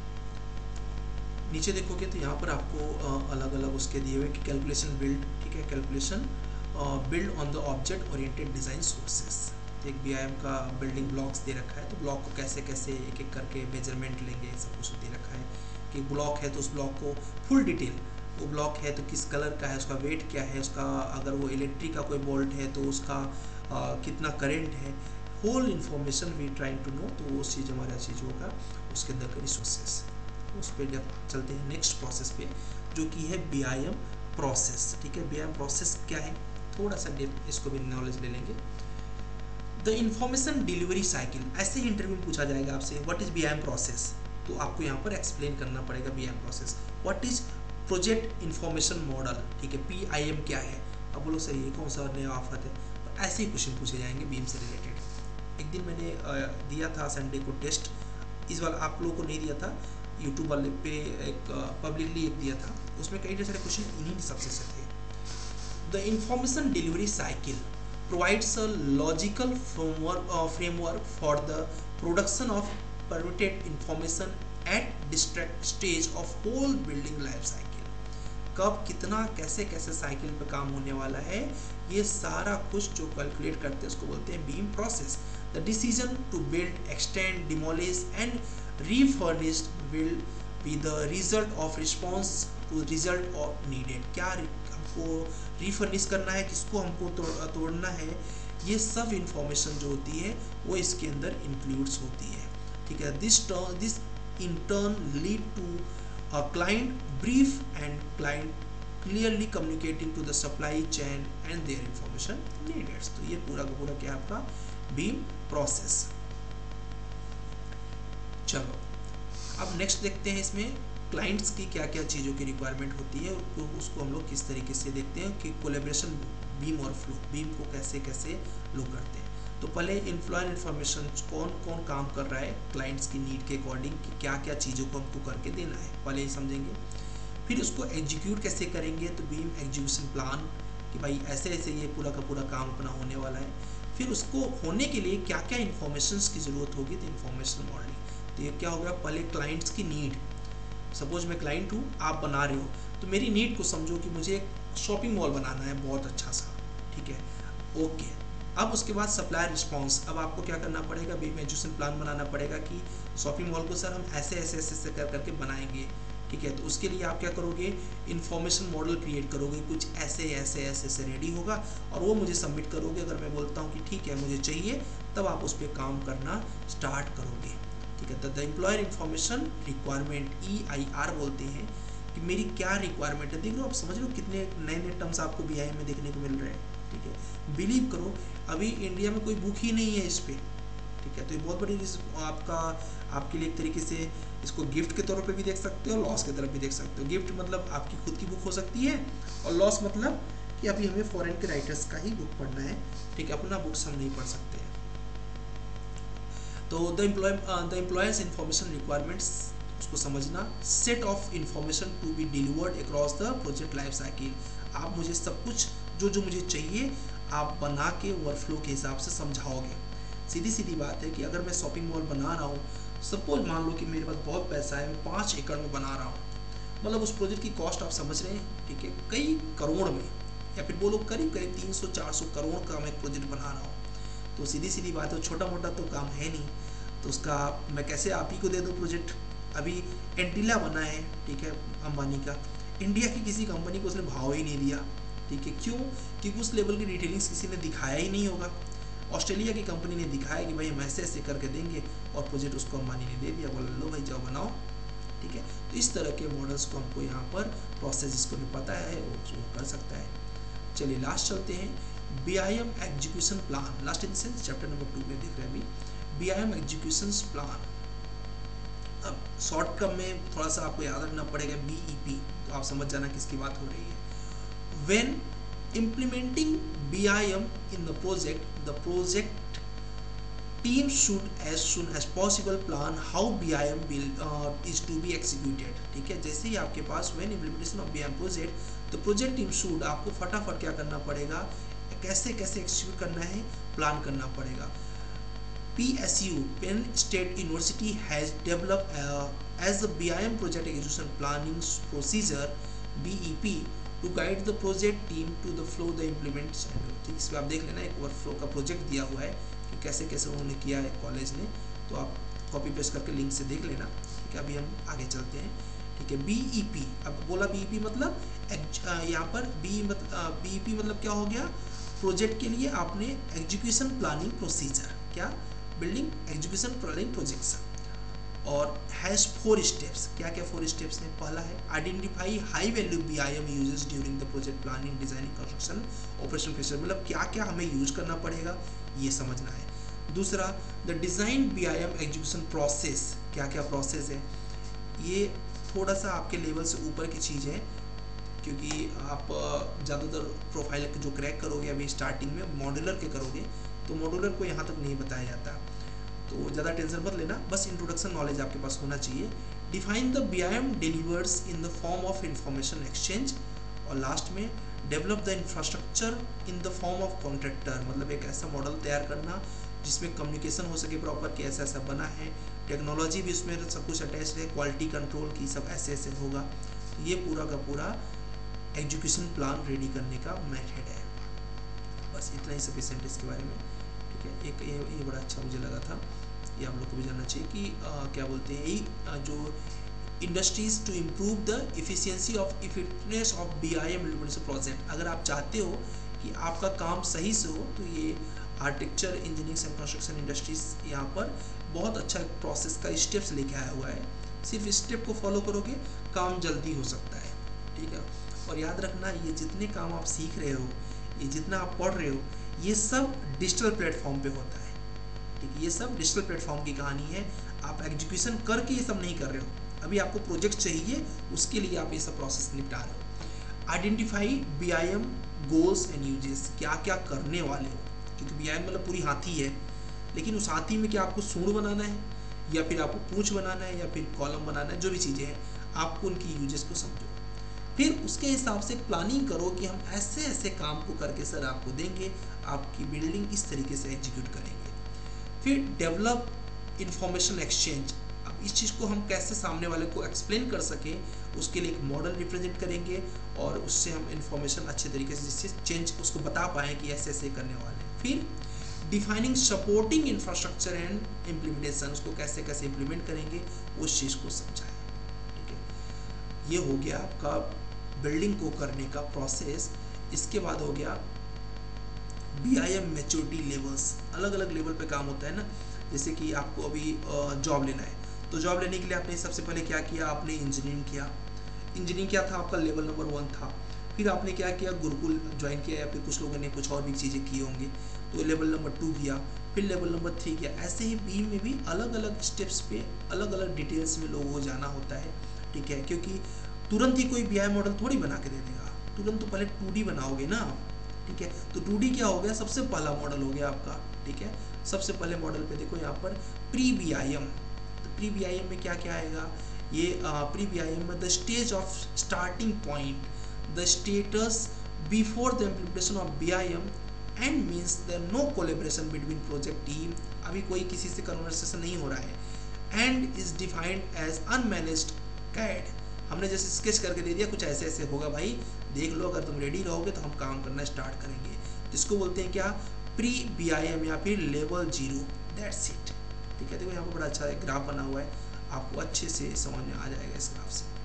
नीचे देखोगे तो यहाँ पर आपको अलग अलग उसके दिए हुए कि कैलकुलेशन बिल्ड, ठीक है, calculation build on the object oriented design sources. एक BIM का बिल्डिंग ब्लॉक्स दे रखा है, तो ब्लॉक को कैसे कैसे एक एक करके मेजरमेंट लेंगे, सब कुछ दे रखा है कि ब्लॉक है तो उस ब्लॉक को फुल डिटेल, वो ब्लॉक है तो किस कलर का है, उसका वेट क्या है, उसका अगर वो इलेक्ट्रिक का कोई बोल्ट है तो उसका कितना करंट है, whole information we trying to know. तो वो चीज़ हमारा चीज़ होगा उसके अंदर का रिसोर्सेस, तो उस पर चलते हैं नेक्स्ट प्रोसेस पे, जो कि है BIM प्रोसेस। ठीक है, BIM प्रोसेस क्या है, थोड़ा सा डेप्थ इसको भी नॉलेज ले लेंगे। द इंफॉर्मेशन डिलीवरी साइकिल, ऐसे ही इंटरव्यू में पूछा जाएगा आपसे व्हाट इज BIM प्रोसेस, तो आपको यहाँ पर एक्सप्लेन करना पड़ेगा BIM process. What is project information model, ठीक है, PIM क्या है, अब बोलो सर ये कौन सा नया आफत है, तो ऐसे ही क्वेश्चन पूछे जाएंगे बीम से रिलेटेड। एक दिन मैंने दिया था संडे को टेस्ट, इस बार आप लोगों को नहीं दिया था, यूट्यूब वाले पे एक पब्लिकली एक दिया था, उसमें कई सारे क्वेश्चन इन्हीं सबसे से थे। The information delivery cycle provides a logical framework for the production of permitted information at district stage of whole building life cycle। कब कितना कैसे कैसे साइकिल पे काम होने वाला है, ये सारा कुछ जो कैलकुलेट करते हैं उसको बोलते हैं BIM process. The decision to build, extend, demolish and refurnished will be the result of response to result of needed। क्या हमको रिफर्निश करना है, किसको हमको तोड़ना है, ये सब इंफॉर्मेशन जो होती है वो इसके अंदर इंक्लूड्स होती है। ठीक है, this in turn lead to a client brief and client clearly communicating to the supply chain and their information needed. तो ये पूरा का पूरा क्या है आपका बीम प्रोसेस। चलो अब नेक्स्ट देखते हैं इसमें क्लाइंट्स की क्या क्या चीज़ों की रिक्वायरमेंट होती है, उसको हम लोग किस तरीके से देखते हैं कि कोलैबोरेशन बीम और फ्लो बीम को कैसे कैसे लोग करते हैं। तो पहले इन्फ्लुएंस इन्फॉर्मेशन कौन कौन काम कर रहा है क्लाइंट्स की नीड के अकॉर्डिंग कि क्या क्या चीज़ों को हमको करके देना है, पहले ही समझेंगे। फिर उसको एग्जीक्यूट कैसे करेंगे, तो बीम एग्जीक्यूशन प्लान कि भाई ऐसे ऐसे ये पूरा का पूरा काम अपना होने वाला है। फिर उसको होने के लिए क्या क्या इन्फॉर्मेशन की ज़रूरत होगी, तो इन्फॉर्मेशन मॉडलिंग। तो ये क्या हो गया, पहले क्लाइंट्स की नीड, सपोज मैं क्लाइंट हूँ, आप बना रहे हो, तो मेरी नीड को समझो कि मुझे एक शॉपिंग मॉल बनाना है बहुत अच्छा सा, ठीक है, ओके। अब उसके बाद सप्लायर रिस्पांस, अब आपको क्या करना पड़ेगा, बीम एग्जीक्यूशन प्लान बनाना पड़ेगा कि शॉपिंग मॉल को सर हम ऐसे ऐसे ऐसे ऐसे कर करके बनाएंगे, ठीक है। तो उसके लिए आप क्या करोगे, इन्फॉर्मेशन मॉडल क्रिएट करोगे, कुछ ऐसे ऐसे ऐसे ऐसे रेडी होगा और वो मुझे सबमिट करोगे। अगर मैं बोलता हूँ कि ठीक है मुझे चाहिए, तब आप उस पर काम करना स्टार्ट करोगे, ठीक है। तो the employer information requirement EIR बोलते हैं कि मेरी क्या रिक्वायरमेंट है। देख लो, आप समझ लो कितने नए नए टर्म्स आपको BIM में देखने को मिल रहे हैं, ठीक है। बिलीव करो अभी इंडिया में कोई बुक ही नहीं है इस पर, ठीक है। तो ये बहुत बड़ी आपका आपके लिए एक तरीके से इसको गिफ्ट के तौर पे भी देख सकते हो, लॉस की तरफ भी देख सकते हो। गिफ्ट मतलब आपकी खुद की बुक हो सकती है, और लॉस मतलब कि अभी हमें फॉरेन के राइटर्स का ही बुक पढ़ना है, ठीक है, अपना बुक्स हम नहीं पढ़ सकते हैं। तो द एम्प्लॉयर्स इंफॉर्मेशन रिक्वायरमेंट्स, उसको समझना, set of information to be delivered across the project life cycle. आप मुझे सब कुछ जो जो मुझे चाहिए आप बना के वर्कफ्लो के हिसाब से समझाओगे। सीधी सीधी बात है कि अगर मैं शॉपिंग मॉल बना रहा हूँ, सपोज मान लो कि मेरे पास बहुत पैसा है, मैं 5 एकड़ में बना रहा हूँ, मतलब उस प्रोजेक्ट की कॉस्ट आप समझ रहे हैं, ठीक है, कई करोड़ में, या फिर बोलो करीब करीब 300-400 करोड़ का मैं एक प्रोजेक्ट बना रहा हूँ। तो सीधी सीधी बात है, छोटा मोटा तो काम है नहीं, तो उसका मैं कैसे आप ही को दे दूँ प्रोजेक्ट। अभी एंटीला बना है, ठीक है, अंबानी का, इंडिया की किसी कंपनी को उसने भाव ही नहीं दिया, ठीक है। क्यों? क्योंकि उस लेवल की डिटेलिंग्स किसी ने दिखाया ही नहीं होगा। ऑस्ट्रेलिया की कंपनी ने दिखाया कि भाई हम ऐसे ऐसे करके देंगे, और प्रोजेक्ट उसको अंबानी ने दे दिया, बोला लो भाई जाओ बनाओ, ठीक है। तो इस तरह के मॉडल्स को हमको यहाँ पर प्रोसेस जिसको भी पता है वो कर सकता है। चलिए लास्ट चलते हैं, BIM execution plan. Last in sense chapter number 2 में देख रहे हैं अभी BIM एग्जीक्यूशन प्लान। अब शॉर्ट टर्म में थोड़ा सा आपको याद रखना पड़ेगा BEP, तो आप समझ जाना किसकी बात हो रही है। When implementing BIM in the project team should as soon as possible plan how BIM is to be executed, ठीक है। जैसे ही आपके पास when implementation of BIM project, the project team should, आपको फटाफट क्या करना पड़ेगा, कैसे कैसे एक्सिक्यूट करना है, प्लान करना पड़ेगा। PSU Penn State University has developed as a BIM project execution planning procedure BEP to guide the project team to the flow the implement schedule। ठीक, इसमें आप देख लेना, एक वर्कफ्लो का प्रोजेक्ट दिया हुआ है कि कैसे कैसे उन्होंने किया है कॉलेज ने, तो आप कॉपी पेस्ट करके लिंक से देख लेना, ठीक है। अभी हम आगे चलते हैं, ठीक है। BEP, अब बोला BEP मतलब यहाँ पर BEP मतलब क्या हो गया, प्रोजेक्ट के लिए आपने एग्जीक्यूशन प्लानिंग प्रोसीजर, क्या, बिल्डिंग एग्जीक्यूशन प्लानिंग प्रोजेक्ट। और हैज़ 4 स्टेप्स। क्या क्या 4 स्टेप्स हैं? पहला है identify high value BIM uses during the project planning designing construction operation phase, मतलब क्या क्या हमें यूज करना पड़ेगा ये समझना है। दूसरा the design BIM execution process, क्या क्या प्रोसेस है, ये थोड़ा सा आपके लेवल से ऊपर की चीज़ है, क्योंकि आप ज़्यादातर प्रोफाइल जो क्रैक करोगे अभी स्टार्टिंग में मॉड्यूलर के करोगे, तो मॉड्यूलर को यहाँ तक नहीं बताया जाता, तो ज़्यादा टेंशन मत लेना, बस इंट्रोडक्शन नॉलेज आपके पास होना चाहिए। Define the BIM delivers in the form of information exchange, और लास्ट में develop the infrastructure in the form of contractor, मतलब एक ऐसा मॉडल तैयार करना जिसमें कम्युनिकेशन हो सके प्रॉपर कि ऐसा ऐसा बना है, टेक्नोलॉजी भी उसमें सब कुछ अटैच है, क्वालिटी कंट्रोल की सब ऐसे ऐसे होगा। ये पूरा का पूरा एग्जीक्यूशन प्लान रेडी करने का मेथड है। बस इतना ही सफिशिएंट इसके बारे में, ठीक है। एक ये बड़ा अच्छा मुझे लगा था, ये आप लोग को भी जानना चाहिए कि क्या बोलते हैं, यही जो industries to improve the efficiency of effectiveness of BIM project. अगर आप चाहते हो कि आपका काम सही से हो, तो ये architecture engineering and construction industries यहाँ पर बहुत अच्छा प्रोसेस का स्टेप्स लेके आया हुआ है। सिर्फ स्टेप को फॉलो करोगे काम जल्दी हो सकता है, ठीक है। और याद रखना, ये जितने काम आप सीख रहे हो, ये जितना आप पढ़ रहे हो, ये सब डिजिटल प्लेटफॉर्म पे होता है, ठीक है। ये सब डिजिटल प्लेटफॉर्म की कहानी है, आप एग्जीक्यूशन करके ये सब नहीं कर रहे हो। अभी आपको प्रोजेक्ट चाहिए, उसके लिए आप ये सब प्रोसेस निपटा रहे हो। Identify BIM goals and uses, क्या क्या करने वाले हो, क्योंकि BIM मतलब पूरी हाथी है, लेकिन उस हाथी में क्या आपको सूंड बनाना है, या फिर आपको पूंछ बनाना है, या फिर कॉलम बनाना है, जो भी चीज़ें हैं आपको उनकी यूजेस को समझो। फिर उसके हिसाब से प्लानिंग करो कि हम ऐसे ऐसे काम को करके सर आपको देंगे, आपकी बिल्डिंग इस तरीके से एग्जीक्यूट करेंगे। फिर डेवलप इंफॉर्मेशन एक्सचेंज, अब इस चीज़ को हम कैसे सामने वाले को एक्सप्लेन कर सके, उसके लिए एक मॉडल रिप्रेजेंट करेंगे, और उससे हम इंफॉर्मेशन अच्छे तरीके से जिससे चेंज उसको बता पाएँ कि ऐसे ऐसे करने वाले हैं। फिर defining supporting infrastructure and implementation, उसको कैसे कैसे इम्प्लीमेंट करेंगे उस चीज़ को समझाया, ठीक है। ये हो गया आपका बिल्डिंग को करने का प्रोसेस। इसके बाद हो गया BIM मैच्योरिटी लेवल्स, अलग अलग लेवल पे काम होता है ना। जैसे कि आपको अभी जॉब लेना है, तो जॉब लेने के लिए आपने सबसे पहले क्या किया, आपने इंजीनियरिंग किया। इंजीनियरिंग क्या था आपका, लेवल नंबर 1 था। फिर आपने क्या किया, गुरुकुल ज्वाइन किया, या फिर कुछ लोगों ने कुछ और भी चीज़ें की होंगी, तो लेवल नंबर 2 किया, फिर लेवल नंबर 3 किया। ऐसे ही BIM में भी अलग अलग स्टेप्स पे अलग अलग डिटेल्स में लोगों को जाना होता है, ठीक है। क्योंकि तुरंत ही कोई BIM मॉडल थोड़ी बना के दे देगा, तुरंत तो पहले 2D बनाओगे ना, ठीक है। तो 2D क्या हो गया, सबसे पहला मॉडल हो गया आपका, ठीक है। सबसे पहले मॉडल पे देखो यहाँ पर प्री BIM, तो प्री BIM में क्या क्या आएगा, ये प्री BIM में the stage of starting point, the status before the implementation of BIM and means the no collaboration between project team, अभी कोई किसी से कन्वर्सेशन नहीं हो रहा है। And is defined as unmanaged CAD, हमने जैसे स्केच करके दे दिया, कुछ ऐसे ऐसे होगा भाई, देख लो, अगर तुम रेडी रहोगे तो हम काम करना स्टार्ट करेंगे। इसको बोलते हैं क्या, प्री BIM या फिर लेवल 0, दैट्स इट, ठीक है। देखो यहाँ पर बड़ा अच्छा एक ग्राफ बना हुआ है, आपको अच्छे से समझ में आ जाएगा इस ग्राफ से।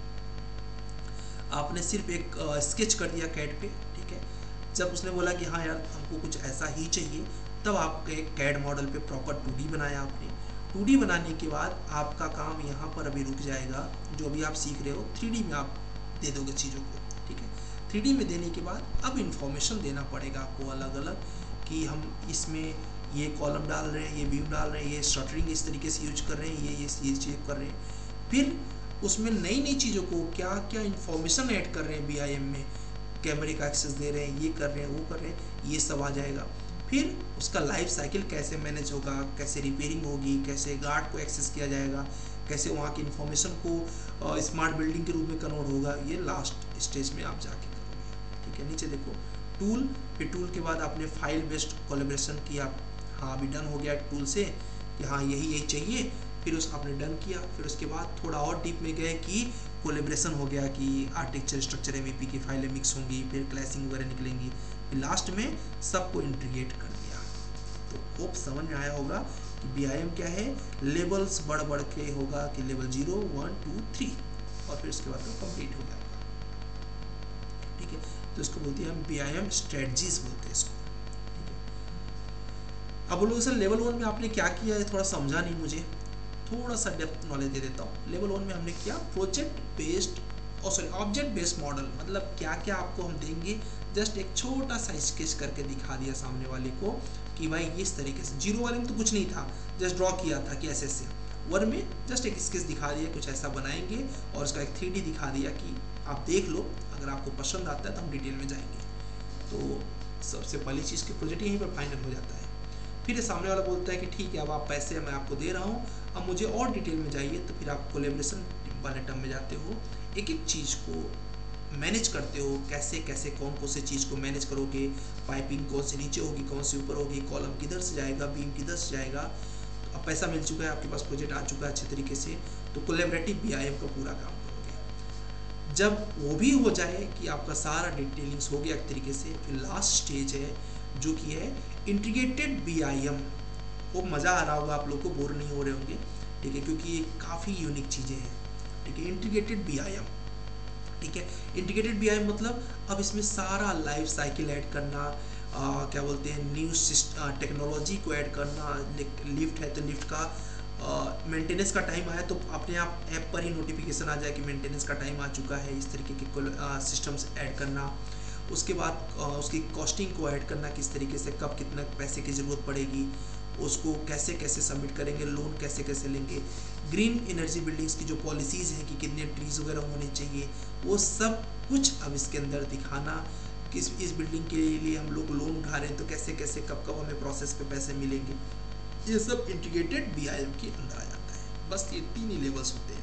आपने सिर्फ एक स्केच कर दिया कैड पे, ठीक है। जब उसने बोला कि हाँ यार हमको कुछ ऐसा ही चाहिए, तब आपके कैड मॉडल पे प्रॉपर 2D बनाया आपने। 2D बनाने के बाद आपका काम यहाँ पर अभी रुक जाएगा, जो अभी आप सीख रहे हो 3D में आप दे दोगे चीज़ों को, ठीक है। 3D में देने के बाद अब इंफॉर्मेशन देना पड़ेगा आपको अलग अलग, कि हम इसमें ये कॉलम डाल रहे हैं, ये बीम डाल रहे हैं, ये शटरिंग इस तरीके से यूज कर रहे हैं, ये चीज़ कर रहे हैं। फिर उसमें नई नई चीज़ों को क्या क्या इंफॉर्मेशन ऐड कर रहे हैं BIM में, कैमरे का एक्सेस दे रहे हैं, ये कर रहे हैं, वो कर रहे हैं, ये सब आ जाएगा। फिर उसका लाइफ साइकिल कैसे मैनेज होगा, कैसे रिपेयरिंग होगी, कैसे गार्ड को एक्सेस किया जाएगा, कैसे वहाँ की इंफॉर्मेशन को स्मार्ट बिल्डिंग के रूप में कन्वर्ट होगा, ये लास्ट स्टेज में आप जाके करोगे, ठीक है। नीचे देखो टूल, फिर टूल के बाद आपने फाइल बेस्ड कोलैबोरेशन किया, हाँ अभी डन हो गया टूल से कि हाँ यही चाहिए, फिर उस आपने डन किया। फिर उसके बाद थोड़ा और डीप में गए कि कोलैबोरेशन हो गया, कि आर्किटेक्चर स्ट्रक्चर MEP की फाइलें मिक्स होंगी, फिर क्लैसिंग वगैरह निकलेंगी, फिर लास्ट में सबको इंटीग्रेट कर दिया। तो होप समझ में आया होगा कि BIM क्या है, लेवल्स बढ़ बढ़ के होगा कि लेवल 0, 1, 2, 3, और फिर उसके बाद तो कंप्लीट हो जाएगा, ठीक है। तो इसको बोलते हैं हम BIM स्ट्रेटजीज बोलते हैं इसको, ठीक है। अब बोलो सर लेवल 1 में आपने क्या किया है, थोड़ा समझा नहीं मुझे। थोड़ा सा डेप्थ नॉलेज दे देता हूँ। लेवल 1 में हमने किया ऑब्जेक्ट बेस्ड मॉडल, मतलब क्या क्या आपको हम देंगे, जस्ट एक छोटा सा स्केच करके दिखा दिया सामने वाले को कि भाई इस तरीके से। 0 वाले में तो कुछ नहीं था, जस्ट ड्रॉ किया था कि ऐसे ऐसे। 1 में जस्ट एक स्केच दिखा दिया कुछ ऐसा बनाएंगे और उसका एक 3D दिखा दिया कि आप देख लो, अगर आपको पसंद आता है तो हम डिटेल में जाएंगे। तो सबसे पहली चीज़ की प्रोजेक्ट यहीं पर फाइनल हो जाता है। फिर सामने वाला बोलता है कि ठीक है, अब आप पैसे मैं आपको दे रहा हूँ, अब मुझे और डिटेल में जाइए। तो फिर आप कोलैबोरेशन वाले टर्म में जाते हो, एक एक चीज़ को मैनेज करते हो, कैसे कैसे कौन कौन से चीज़ को मैनेज करोगे, पाइपिंग कौन सी नीचे होगी, कौन सी ऊपर होगी, कॉलम किधर से जाएगा, बीम किधर से जाएगा। तो अब पैसा मिल चुका है, आपके पास प्रोजेक्ट आ चुका है अच्छे तरीके से, तो कोलैबोरेटिव BIM का पूरा काम करोगे। जब वो भी हो जाए कि आपका सारा डिटेलिंग्स हो गया एक तरीके से, फिर लास्ट स्टेज है जो कि है इंटीग्रेटेड BIM। वो मज़ा आ रहा होगा आप लोग को, बोर नहीं हो रहे होंगे, ठीक है, क्योंकि ये काफ़ी यूनिक चीज़ें हैं, ठीक है। इंटीग्रेटेड BIM, ठीक है। इंटीग्रेटेड BIM मतलब अब इसमें सारा लाइफ साइकिल ऐड करना, क्या बोलते हैं, न्यू टेक्नोलॉजी को ऐड करना। लिफ्ट है तो लिफ्ट का मेंटेनेंस का टाइम आया तो अपने आप ऐप पर ही नोटिफिकेशन आ जाए कि मेंटेनेंस का टाइम आ चुका है, इस तरीके के सिस्टम्स ऐड करना। उसके बाद उसकी कॉस्टिंग को ऐड करना, किस तरीके से कब कितना पैसे की ज़रूरत पड़ेगी, उसको कैसे कैसे सबमिट करेंगे, लोन कैसे कैसे लेंगे, ग्रीन एनर्जी बिल्डिंग्स की जो पॉलिसीज़ हैं कि कितने ट्रीज वगैरह होने चाहिए, वो सब कुछ अब इसके अंदर दिखाना कि इस बिल्डिंग के लिए हम लोग लोन उठा रहे हैं तो कैसे कैसे कब कब हमें प्रोसेस पे पैसे मिलेंगे। ये सब इंटीग्रेटेड BIM के अंदर आ जाता है। बस ये 3 ही लेवल्स होते हैं।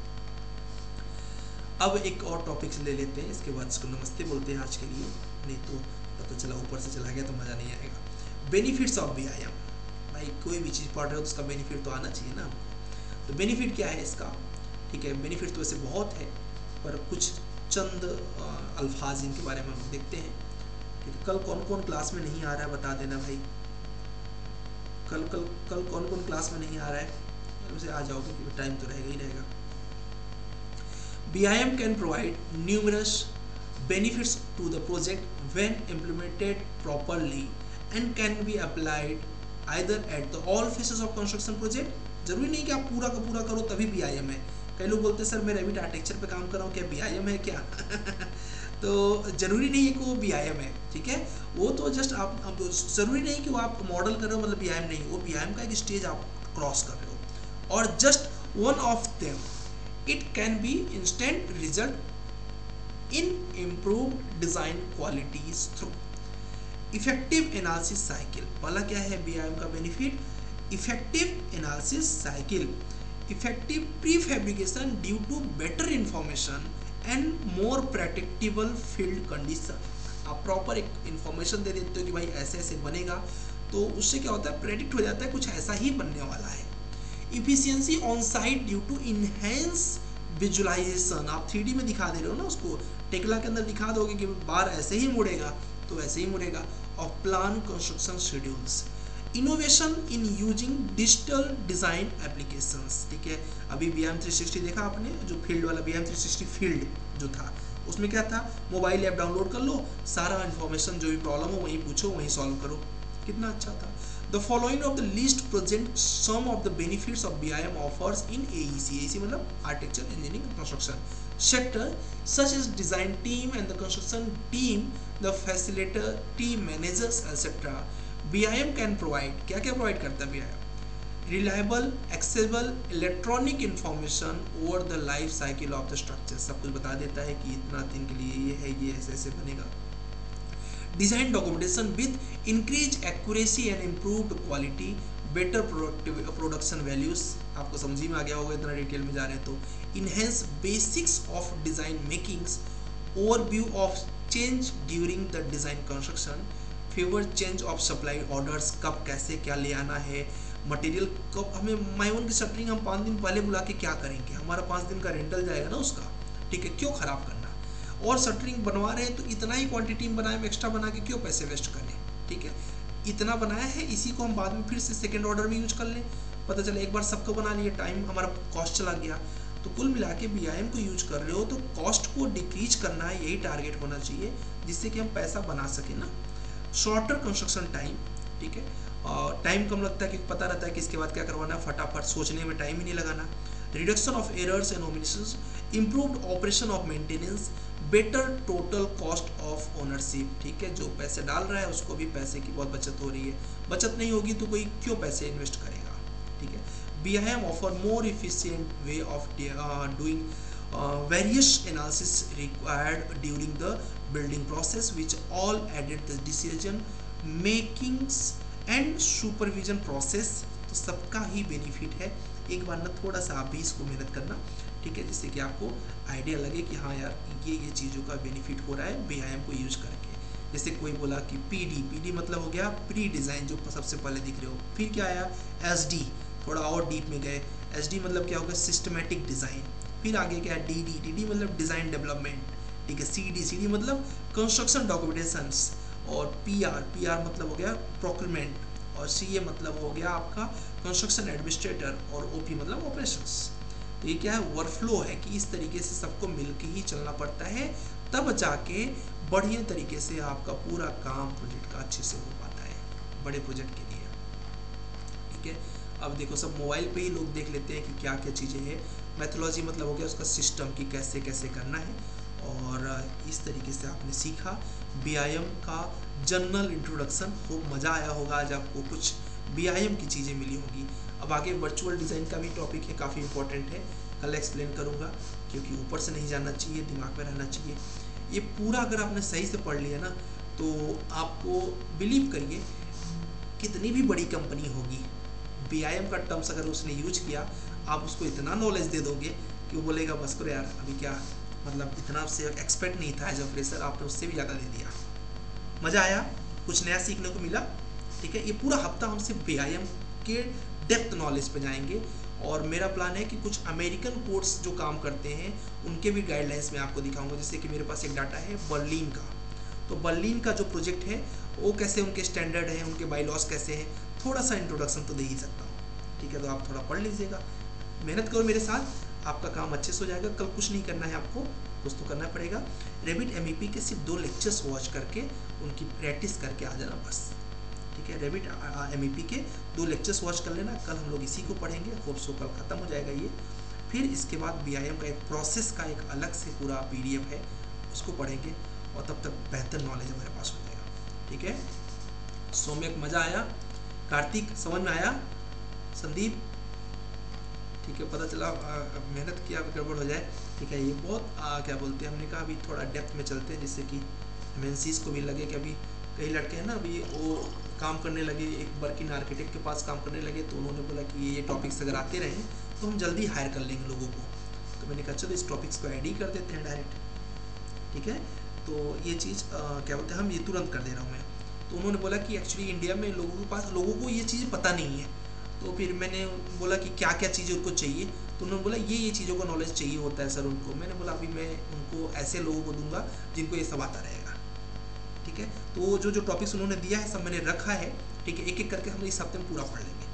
अब एक और टॉपिक्स ले लेते हैं, इसके बाद इसको नमस्ते बोलते हैं आज के लिए, नहीं तो पता चला ऊपर से चला गया तो मज़ा नहीं आएगा। बेनिफिट्स ऑफ BIM, भाई कोई भी चीज़ पढ़ रहे हो तो उसका बेनिफिट तो आना चाहिए ना। तो बेनिफिट क्या है इसका, ठीक है। बेनिफिट तो वैसे बहुत है, पर कुछ चंद अल्फाज इनके बारे में हम देखते हैं। ठीक है, कल कौन कौन क्लास में नहीं आ रहा है बता देना भाई। कल कौन कौन क्लास में नहीं आ रहा है, उसे आ जाओगे क्योंकि टाइम तो रहेगा ही रहेगा। BIM can provide numerous benefits to the project when implemented properly and can be applied either at the all phases of construction project। जरूरी नहीं कि आप पूरा का पूरा करो तभी BIM है। कई लोग बोलते हैं सर मैं रेविट आर्किटेक्चर पे काम कर रहा हूँ, क्या BIM है क्या? तो जरूरी नहीं है कि वो BIM है, ठीक है। वो तो जस्ट आप जरूरी नहीं कि वो आप मॉडल कर रहे हो मतलब BIM नहीं, वो BIM का एक स्टेज आप क्रॉस कर रहे हो। और just one of them it can be instant result in improved design qualities through effective analysis cycle। पहला क्या है BIM का benefit, effective analysis cycle, effective prefabrication due to better information and more predictable field condition। आप प्रॉपर एक इंफॉर्मेशन दे देते हो कि भाई ऐसे ऐसे बनेगा, तो उससे क्या होता है, प्रेडिक्ट हो जाता है कुछ ऐसा ही बनने वाला है। Efficiency on site due to enhance visualization, आप 3D में दिखा दे रहे हो ना, उसको टेक्ला के अंदर दिखा दोगे कि बार ऐसे ही मुड़ेगा तो ऐसे ही मुड़ेगा। और plan construction schedules, innovation in using digital design applications, ठीक है। अभी BIM 360 देखा आपने, जो फील्ड वाला BIM 360 फील्ड जो था, उसमें क्या था, मोबाइल ऐप डाउनलोड कर लो, सारा इन्फॉर्मेशन जो भी प्रॉब्लम हो वहीं पूछो वहीं सॉल्व करो, कितना अच्छा था। The following of the list present some of the benefits of BIM offers in AEC। AEC मतलब Architecture, Engineering and Construction sector, such as design team and the construction team, the facilitator, team managers, etc. BIM can provide, क्या क्या provide करता है BIM? Reliable, accessible electronic information over the life cycle of the structure। सब कुछ बता देता है कि इतना दिन के लिए ये है, ये ऐसे ऐसे बनेगा। Design documentation with increase accuracy and improved quality, better production values, आपको समझ में आ गया होगा इतना डिटेल में जा रहे हैं तो। Enhance basics of design makings, overview of change during the design construction, favour change of supply orders, कब कैसे क्या ले आना है, मटेरियल कब हमें माइवन की शटरिंग हम 5 दिन पहले बुला के क्या करेंगे, हमारा 5 दिन का रेंटल जाएगा ना उसका, ठीक है, क्यों खराब करना। और शटरिंग बनवा रहे हैं तो इतना ही क्वांटिटी में बनाए, एक्स्ट्रा बना के क्यों पैसे वेस्ट करें, ठीक है। इतना बनाया है, इसी को हम बाद में फिर से सेकेंड ऑर्डर में यूज कर लें, पता चला एक बार सबको बना लिए, टाइम हमारा कॉस्ट चला गया। तो कुल मिला के BIM को यूज कर रहे हो तो कॉस्ट को डिक्रीज करना है, यही टारगेट होना चाहिए, जिससे कि हम पैसा बना सकें ना। शॉर्टर कंस्ट्रक्शन टाइम, ठीक है, टाइम कम लगता है क्योंकि पता रहता है कि इसके बाद क्या करवाना है, फटाफट सोचने में टाइम ही नहीं लगाना। Reduction of errors and omissions, improved operation of maintenance, better total cost of ownership. ठीक है, जो पैसे डाल रहा है उसको भी पैसे की बहुत बचत हो रही है, बचत नहीं होगी तो कोई क्यों पैसे इन्वेस्ट करेगा। ठीक है, BIM offer more efficient way of doing various analysis required during the building process which all added the decision makings and supervision process। तो सबका ही बेनिफिट है। एक बार ना थोड़ा सा आप भी इसको मेहनत करना, ठीक है, जिससे कि आपको आइडिया लगे कि हाँ यार ये चीज़ों का बेनिफिट हो रहा है BIM को यूज करके। जैसे कोई बोला कि PD मतलब हो गया प्री डिज़ाइन, जो सबसे पहले दिख रहे हो। फिर क्या आया SD, थोड़ा और डीप में गए। SD मतलब क्या होगा, सिस्टमेटिक डिज़ाइन। फिर आगे क्या है DD मतलब डिज़ाइन डेवलपमेंट। ठीक है, CD मतलब कंस्ट्रक्शन डॉक्यूमेंटेशंस। और PR मतलब हो गया प्रोक्योरमेंट। और CA मतलब हो गया आपका कंस्ट्रक्शन एडमिनिस्ट्रेटर। और OP मतलब ऑपरेशंस। तो ये क्या है, वर्कफ्लो है कि इस तरीके से सबको मिलके ही चलना पड़ता है, तब जाके बढ़िया तरीके से आपका पूरा काम प्रोजेक्ट का अच्छे से हो पाता है, बड़े प्रोजेक्ट के लिए। ठीक है, अब देखो सब मोबाइल पे ही लोग देख लेते हैं कि क्या क्या चीज़ें हैं। मैथोलॉजी मतलब हो गया उसका सिस्टम की कैसे कैसे करना है। और इस तरीके से आपने सीखा BIM का जनरल इंट्रोडक्शन। खूब मज़ा आया होगा, आज आपको कुछ BIM की चीज़ें मिली होंगी। अब आगे वर्चुअल डिज़ाइन का भी टॉपिक है, काफ़ी इंपॉर्टेंट है, कल एक्सप्लेन करूँगा, क्योंकि ऊपर से नहीं जाना चाहिए, दिमाग में रहना चाहिए। ये पूरा अगर आपने सही से पढ़ लिया ना, तो आपको बिलीव करिए कितनी भी बड़ी कंपनी होगी, BIM का टर्म्स अगर उसने यूज किया, आप उसको इतना नॉलेज दे दोगे कि वो बोलेगा बस करो यार, अभी क्या मतलब इतना आपसे एक्सपेक्ट नहीं था एज अ फ्रेशर, आपने उससे भी ज़्यादा दे दिया। मज़ा आया, कुछ नया सीखने को मिला। ठीक है, ये पूरा हफ्ता हम सिर्फ BIM के डेप्थ नॉलेज पे जाएंगे। और मेरा प्लान है कि कुछ अमेरिकन कोर्स जो काम करते हैं उनके भी गाइडलाइंस में आपको दिखाऊंगा। जैसे कि मेरे पास एक डाटा है बर्लिन का, तो बर्लिन का जो प्रोजेक्ट है वो कैसे उनके स्टैंडर्ड हैं, उनके बाईलॉस कैसे हैं, थोड़ा सा इंट्रोडक्शन तो दे ही सकता हूँ। ठीक है, तो आप थोड़ा पढ़ लीजिएगा, मेहनत करो मेरे साथ, आपका काम अच्छे से हो जाएगा। कल कुछ नहीं करना है आपको, कुछ तो करना पड़ेगा। रेविट MEP के सिर्फ 2 लेक्चर्स वॉच करके उनकी प्रैक्टिस करके आ जाना बस। ठीक है, रेविट MEP के 2 लेक्चर्स वॉच कर लेना, कल हम लोग इसी को पढ़ेंगे। होप सो कल ख़त्म हो जाएगा ये। फिर इसके बाद BIM का एक प्रोसेस का एक अलग से पूरा PDF है, उसको पढ़ेंगे, और तब तक बेहतर नॉलेज हमारे पास हो जाएगा। ठीक है, सौम्यक मज़ा आया, कार्तिक समझ में आया, संदीप ठीक है, पता चला मेहनत किया गड़बड़ हो जाए। ठीक है, ये बहुत क्या बोलते हैं, हमने कहा अभी थोड़ा डेप्थ में चलते हैं, जिससे कि MNCs को भी लगे कि अभी कई लड़के हैं ना, अभी वो काम करने लगे, एक वर्किंग आर्किटेक्ट के पास काम करने लगे, तो उन्होंने बोला कि ये टॉपिक्स अगर आते रहें तो हम जल्दी हायर कर लेंगे लोगों को। तो मैंने कहा चलो इस टॉपिक्स को ऐड ही कर देते हैं डायरेक्ट। ठीक है, तो ये चीज़ क्या बोलते हैं, हम ये तुरंत कर दे रहा हूँ मैं। तो उन्होंने बोला कि एक्चुअली इंडिया में लोगों को ये चीज़ें पता नहीं है। तो फिर मैंने बोला कि क्या क्या चीज़ें उनको चाहिए, तो उन्होंने बोला ये चीज़ों का नॉलेज चाहिए होता है सर उनको। मैंने बोला अभी मैं उनको ऐसे लोगों को दूंगा जिनको ये सब आता रहेगा। ठीक है, तो जो टॉपिक्स उन्होंने दिया है सब मैंने रखा है। ठीक है, एक एक करके हम इस हफ्ते में पूरा पढ़ लेंगे।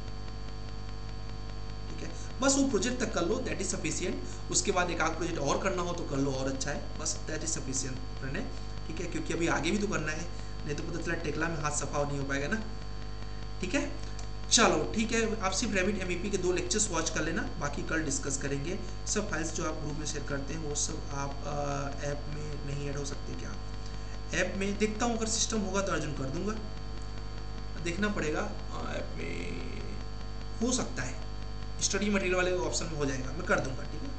ठीक है, बस वो प्रोजेक्ट तक कर लो, दैट इज सफिशियंट। उसके बाद एक आध प्रोजेक्ट और करना हो तो कर लो, और अच्छा है, बस दैट इज सफिशियंट प्रणय। ठीक है, क्योंकि अभी आगे भी तो करना है, नहीं तो पता चला टेकला में हाथ सफा नहीं हो पाएगा ना। ठीक है, चलो ठीक है, आप सिर्फ रेविट MEP के 2 लेक्चर्स वॉच कर लेना, बाकी कल डिस्कस करेंगे। सब फाइल्स जो आप ग्रुप में शेयर करते हैं वो सब आप ऐप में नहीं ऐड हो सकते क्या? ऐप में देखता हूँ, अगर सिस्टम होगा तो अर्जुन कर दूंगा, देखना पड़ेगा। ऐप में हो सकता है, स्टडी मटेरियल वाले ऑप्शन में हो जाएगा, मैं कर दूंगा। ठीक है,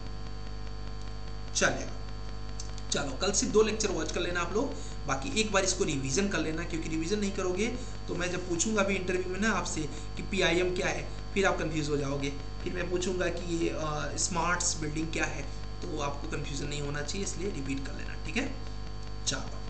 चलेगा। चलो कल सिर्फ 2 लेक्चर वॉच कर लेना आप लोग, बाकी एक बार इसको रिवीजन कर लेना, क्योंकि रिवीजन नहीं करोगे तो मैं जब पूछूंगा अभी इंटरव्यू में ना आपसे कि PIM क्या है, फिर आप कंफ्यूज हो जाओगे। फिर मैं पूछूंगा कि ये स्मार्ट्स बिल्डिंग क्या है, तो आपको कंफ्यूजन नहीं होना चाहिए, इसलिए रिपीट कर लेना। ठीक है, चलो।